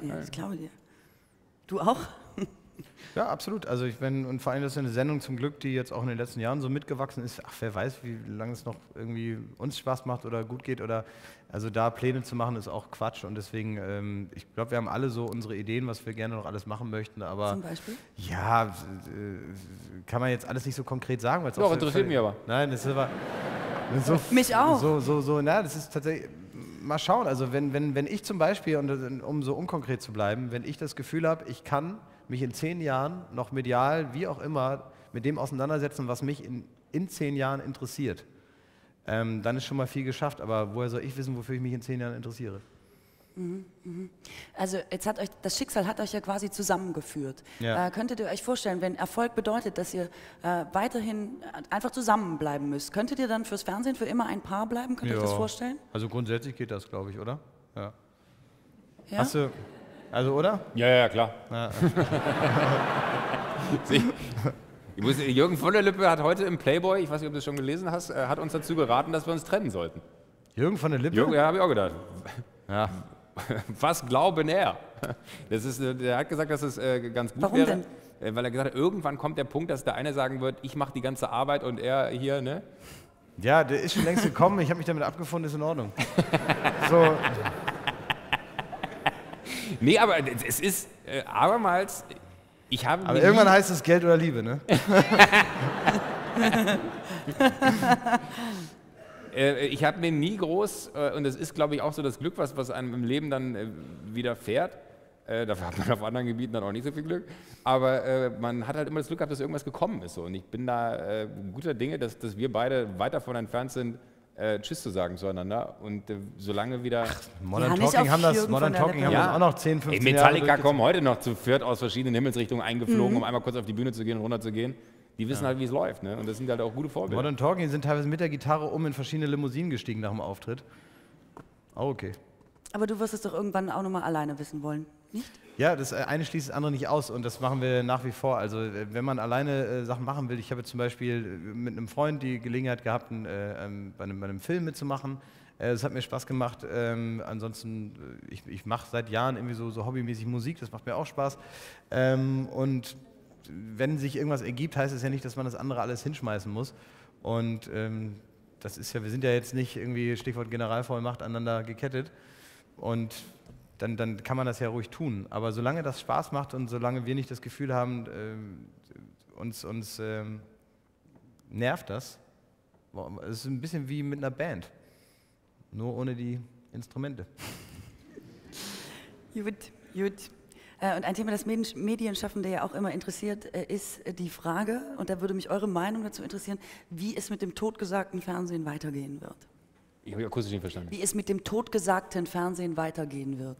Du auch? Ja, absolut. Also und vor allem das ist eine Sendung zum Glück, die jetzt auch in den letzten Jahren so mitgewachsen ist. Ach, wer weiß, wie lange es noch irgendwie uns Spaß macht oder gut geht also da Pläne zu machen, ist auch Quatsch und deswegen, ich glaube, wir haben alle so unsere Ideen, was wir gerne noch alles machen möchten, aber... Zum Beispiel? Ja, kann man jetzt alles nicht so konkret sagen, weil es doch, interessiert mich aber. Nein, das ist aber... So, mich auch. Das ist tatsächlich... Mal schauen, also wenn ich zum Beispiel, um so unkonkret zu bleiben, wenn ich das Gefühl habe, ich kann mich in 10 Jahren noch medial, wie auch immer, mit dem auseinandersetzen, was mich in 10 Jahren interessiert, dann ist schon mal viel geschafft. Aber woher soll ich wissen, wofür ich mich in 10 Jahren interessiere? Also jetzt das Schicksal hat euch ja quasi zusammengeführt. Ja. Könntet ihr euch vorstellen, wenn Erfolg bedeutet, dass ihr weiterhin einfach zusammenbleiben müsst, könntet ihr dann fürs Fernsehen für immer ein Paar bleiben? Könnt ihr euch das vorstellen? Also grundsätzlich geht das, glaube ich, oder? Ja. Ja? Hast du, also, oder? Ja, klar. Ja. Jürgen von der Lippe hat heute im Playboy, ich weiß nicht, ob du das schon gelesen hast, hat uns dazu geraten, dass wir uns trennen sollten. Jürgen von der Lippe? Ja, habe ich auch gedacht. Ja. Was glauben er? Der hat gesagt, dass es ganz gut Warum wäre. denn? weil er gesagt hat, irgendwann kommt der Punkt, dass der eine sagen wird, ich mache die ganze Arbeit und er hier, ne? Ja, der ist schon längst gekommen, ich habe mich damit abgefunden, ist in Ordnung. So. Nee, aber es ist abermals, Aber irgendwann heißt es Geld oder Liebe, ne? Ich habe mir nie groß, und das ist, glaube ich, auch so das Glück, was einem im Leben dann widerfährt. Dafür hat man auf anderen Gebieten dann auch nicht so viel Glück. Aber man hat halt immer das Glück gehabt, dass irgendwas gekommen ist. So. Und ich bin da guter Dinge, dass wir beide weit davon entfernt sind, Tschüss zu sagen zueinander. Und solange wieder... Modern Talking haben das auch noch 10, 15 Metallica Jahre kommen heute noch zu viert aus verschiedenen Himmelsrichtungen eingeflogen, um einmal kurz auf die Bühne zu gehen und runter zu gehen. Die wissen halt, wie es läuft. Ne? Und das sind halt auch gute Vorbilder. Modern Talking sind teilweise mit der Gitarre in verschiedene Limousinen gestiegen nach dem Auftritt. Auch okay. Aber du wirst es doch irgendwann auch nochmal alleine wissen wollen, nicht? Ja, das eine schließt das andere nicht aus und das machen wir nach wie vor. Also wenn man alleine Sachen machen will, ich habe zum Beispiel mit einem Freund die Gelegenheit gehabt, bei einem Film mitzumachen. Das hat mir Spaß gemacht. Ansonsten, ich mache seit Jahren irgendwie so hobbymäßig Musik, das macht mir auch Spaß. Und wenn sich irgendwas ergibt, heißt es ja nicht, dass man das andere alles hinschmeißen muss. Und das ist ja, wir sind ja jetzt nicht irgendwie, Stichwort Generalvollmacht, aneinander gekettet. Und dann kann man das ja ruhig tun. Aber solange das Spaß macht und solange wir nicht das Gefühl haben, uns nervt das, es ist ein bisschen wie mit einer Band, nur ohne die Instrumente. Gut. Und ein Thema, das Medienschaffende ja auch immer interessiert, ist die Frage, und da würde mich eure Meinung dazu interessieren, wie es mit dem totgesagten Fernsehen weitergehen wird. Ich habe akustisch nicht verstanden. Wie es mit dem totgesagten Fernsehen weitergehen wird.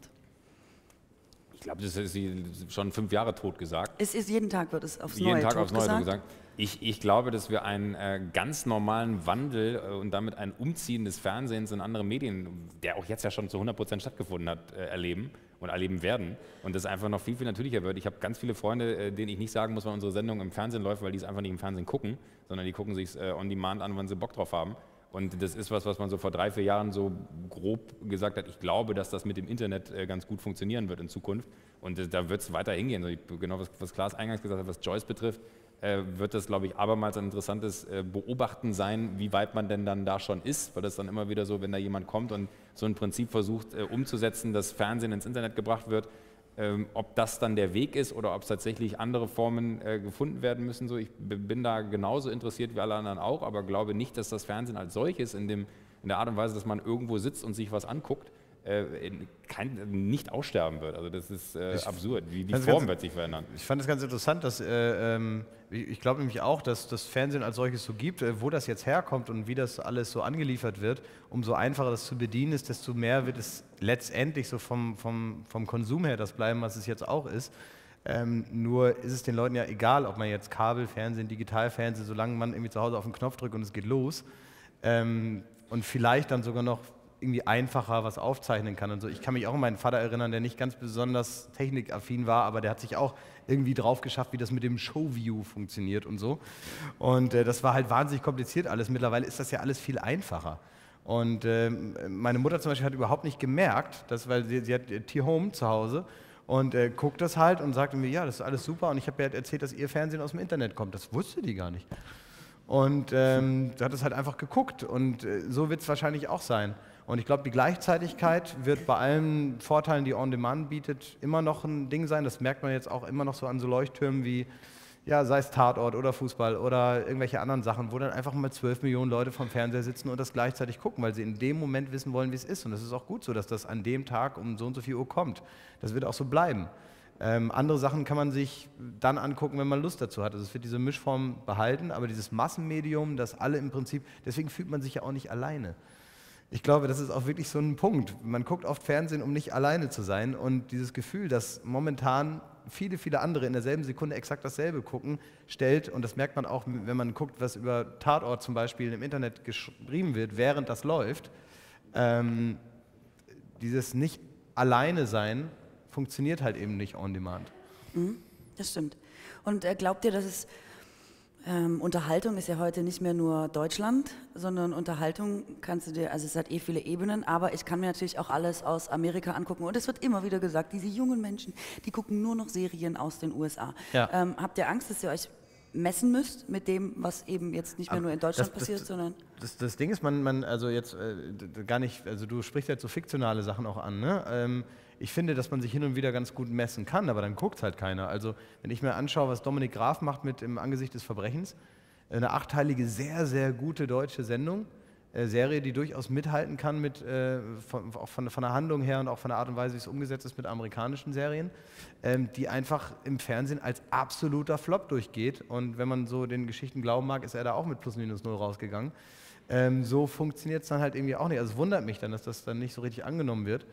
Ich glaube, das ist schon 5 Jahre tot gesagt. Es ist jeden Tag wird es aufs Neue jeden Tag aufs Neue gesagt. gesagt. Ich glaube, dass wir einen ganz normalen Wandel und damit ein Umziehen des Fernsehens in andere Medien, der auch jetzt ja schon zu 100% stattgefunden hat, erleben und erleben werden. Und das einfach noch viel, viel natürlicher wird. Ich habe ganz viele Freunde, denen ich nicht sagen muss, wann unsere Sendung im Fernsehen läuft, weil die es einfach nicht im Fernsehen gucken, sondern die gucken sich on demand an, wann sie Bock drauf haben. Und das ist was man so vor 3, 4 Jahren so grob gesagt hat. Ich glaube, dass das mit dem Internet ganz gut funktionieren wird in Zukunft. Und da wird es weiter hingehen. Also genau was Klaas eingangs gesagt hat, was Joyce betrifft, wird das, glaube ich, abermals ein interessantes Beobachten sein, wie weit man denn dann da schon ist. Weil das dann immer wieder so, wenn da jemand kommt und so ein Prinzip versucht umzusetzen, dass Fernsehen ins Internet gebracht wird, ob das dann der Weg ist oder ob es tatsächlich andere Formen gefunden werden müssen. So, ich bin da genauso interessiert wie alle anderen auch, aber glaube nicht, dass das Fernsehen als solches in der Art und Weise, dass man irgendwo sitzt und sich was anguckt, nicht aussterben wird. Also das ist absurd. Die Form wird sich verändern. Ich fand es ganz interessant, dass ich glaube nämlich auch, dass das Fernsehen als solches so gibt, wo das jetzt herkommt und wie das alles so angeliefert wird, umso einfacher das zu bedienen ist, desto mehr wird es letztendlich so vom Konsum her das bleiben, was es jetzt auch ist. Nur ist es den Leuten ja egal, ob man jetzt Kabel, Fernsehen, Digitalfernsehen, solange man irgendwie zu Hause auf den Knopf drückt und es geht los. Und vielleicht dann sogar noch irgendwie einfacher was aufzeichnen kann und so. Ich kann mich auch an meinen Vater erinnern, der nicht ganz besonders technikaffin war, aber der hat sich auch irgendwie drauf geschafft, wie das mit dem Showview funktioniert und so. Und das war halt wahnsinnig kompliziert alles. Mittlerweile ist das ja alles viel einfacher. Und meine Mutter zum Beispiel hat überhaupt nicht gemerkt, weil sie hat T-Home zu Hause und guckt das halt und sagte mir, ja, das ist alles super. Und ich habe ihr halt erzählt, dass ihr Fernsehen aus dem Internet kommt. Das wusste die gar nicht. Und sie hat es halt einfach geguckt und so wird es wahrscheinlich auch sein. Und ich glaube, die Gleichzeitigkeit wird bei allen Vorteilen, die On-Demand bietet, immer noch ein Ding sein. Das merkt man jetzt auch immer noch so an so Leuchttürmen wie, ja, sei es Tatort oder Fußball oder irgendwelche anderen Sachen, wo dann einfach mal 12 Millionen Leute vom Fernseher sitzen und das gleichzeitig gucken, weil sie in dem Moment wissen wollen, wie es ist. Und das ist auch gut so, dass das an dem Tag um so und so viel Uhr kommt. Das wird auch so bleiben. Andere Sachen kann man sich dann angucken, wenn man Lust dazu hat. Also es wird diese Mischform behalten, aber dieses Massenmedium, das alle im Prinzip, deswegen fühlt man sich ja auch nicht alleine. Ich glaube, das ist auch wirklich so ein Punkt. Man guckt oft Fernsehen, um nicht alleine zu sein. Und dieses Gefühl, dass momentan viele, viele andere in derselben Sekunde exakt dasselbe gucken, stellt, und das merkt man auch, wenn man guckt, was über Tatort zum Beispiel im Internet geschrieben wird, während das läuft, dieses nicht alleine sein funktioniert halt eben nicht on demand. Das stimmt. Und glaubt ihr, dass es Unterhaltung ist ja heute nicht mehr nur Deutschland, sondern Unterhaltung kannst du dir, also es hat viele Ebenen, aber ich kann mir natürlich auch alles aus Amerika angucken und es wird immer wieder gesagt, diese jungen Menschen, die gucken nur noch Serien aus den USA. Ja. Habt ihr Angst, dass ihr euch messen müsst mit dem, was eben jetzt nicht mehr nur in Deutschland passiert, sondern... Das Ding ist, also jetzt gar nicht, also du sprichst jetzt so fiktionale Sachen auch an, ne? Ich finde, dass man sich hin und wieder ganz gut messen kann, aber dann guckt halt keiner. Also wenn ich mir anschaue, was Dominik Graf macht mit im Angesicht des Verbrechens, eine 8-teilige, sehr, sehr gute deutsche Sendung, Serie, die durchaus mithalten kann mit, von der Handlung her und auch von der Art und Weise, wie es umgesetzt ist mit amerikanischen Serien, die einfach im Fernsehen als absoluter Flop durchgeht. Und wenn man so den Geschichten glauben mag, ist er da auch mit +/- 0 rausgegangen. So funktioniert es dann halt irgendwie auch nicht. Also es wundert mich dann, dass das dann nicht so richtig angenommen wird.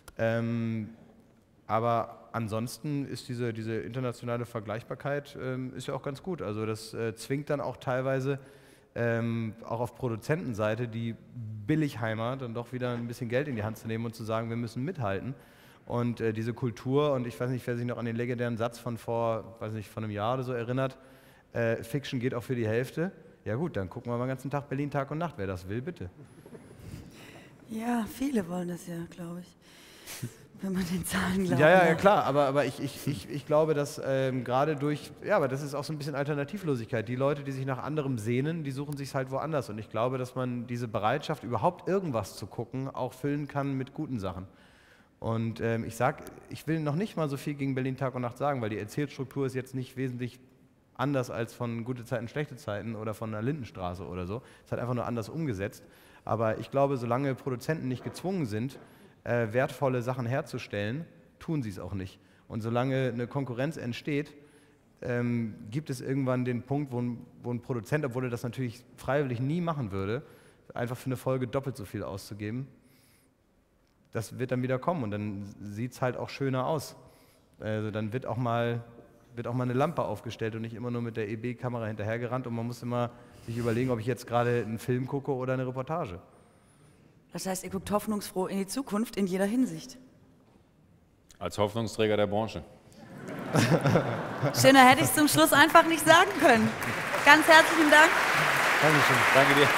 Aber ansonsten ist diese internationale Vergleichbarkeit ist ja auch ganz gut. Also das zwingt dann auch teilweise auch auf Produzentenseite die Billigheimer dann doch wieder ein bisschen Geld in die Hand zu nehmen und zu sagen, wir müssen mithalten. Und diese Kultur, und ich weiß nicht, wer sich noch an den legendären Satz von von einem Jahr oder so erinnert, Fiction geht auch für die Hälfte. Ja gut, dann gucken wir mal den ganzen Tag Berlin Tag und Nacht. Wer das will, bitte. Ja, viele wollen das ja, glaube ich. Wenn man den Zahlen glaubt. Ja, klar, aber ich glaube, dass gerade aber das ist auch so ein bisschen Alternativlosigkeit. Die Leute, die sich nach anderem sehnen, die suchen sich halt woanders. Und ich glaube, dass man diese Bereitschaft, überhaupt irgendwas zu gucken, auch füllen kann mit guten Sachen. Und ich will noch nicht mal so viel gegen Berlin Tag und Nacht sagen, weil die Erzählstruktur ist jetzt nicht wesentlich anders als von Gute Zeiten, Schlechte Zeiten oder von der Lindenstraße oder so. Es hat einfach nur anders umgesetzt. Aber ich glaube, solange Produzenten nicht gezwungen sind, wertvolle Sachen herzustellen, tun sie es auch nicht. Und solange eine Konkurrenz entsteht, gibt es irgendwann den Punkt, wo ein Produzent, obwohl er das natürlich freiwillig nie machen würde, einfach für eine Folge doppelt so viel auszugeben, das wird dann wieder kommen und dann sieht es halt auch schöner aus. Also dann wird auch mal eine Lampe aufgestellt und nicht immer nur mit der EB-Kamera hinterhergerannt und man muss immer sich überlegen, ob ich jetzt gerade einen Film gucke oder eine Reportage. Das heißt, ihr guckt hoffnungsfroh in die Zukunft in jeder Hinsicht. Als Hoffnungsträger der Branche. Schöner hätte ich es zum Schluss einfach nicht sagen können. Ganz herzlichen Dank. Dankeschön. Danke dir.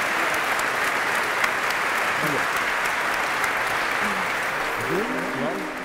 Danke.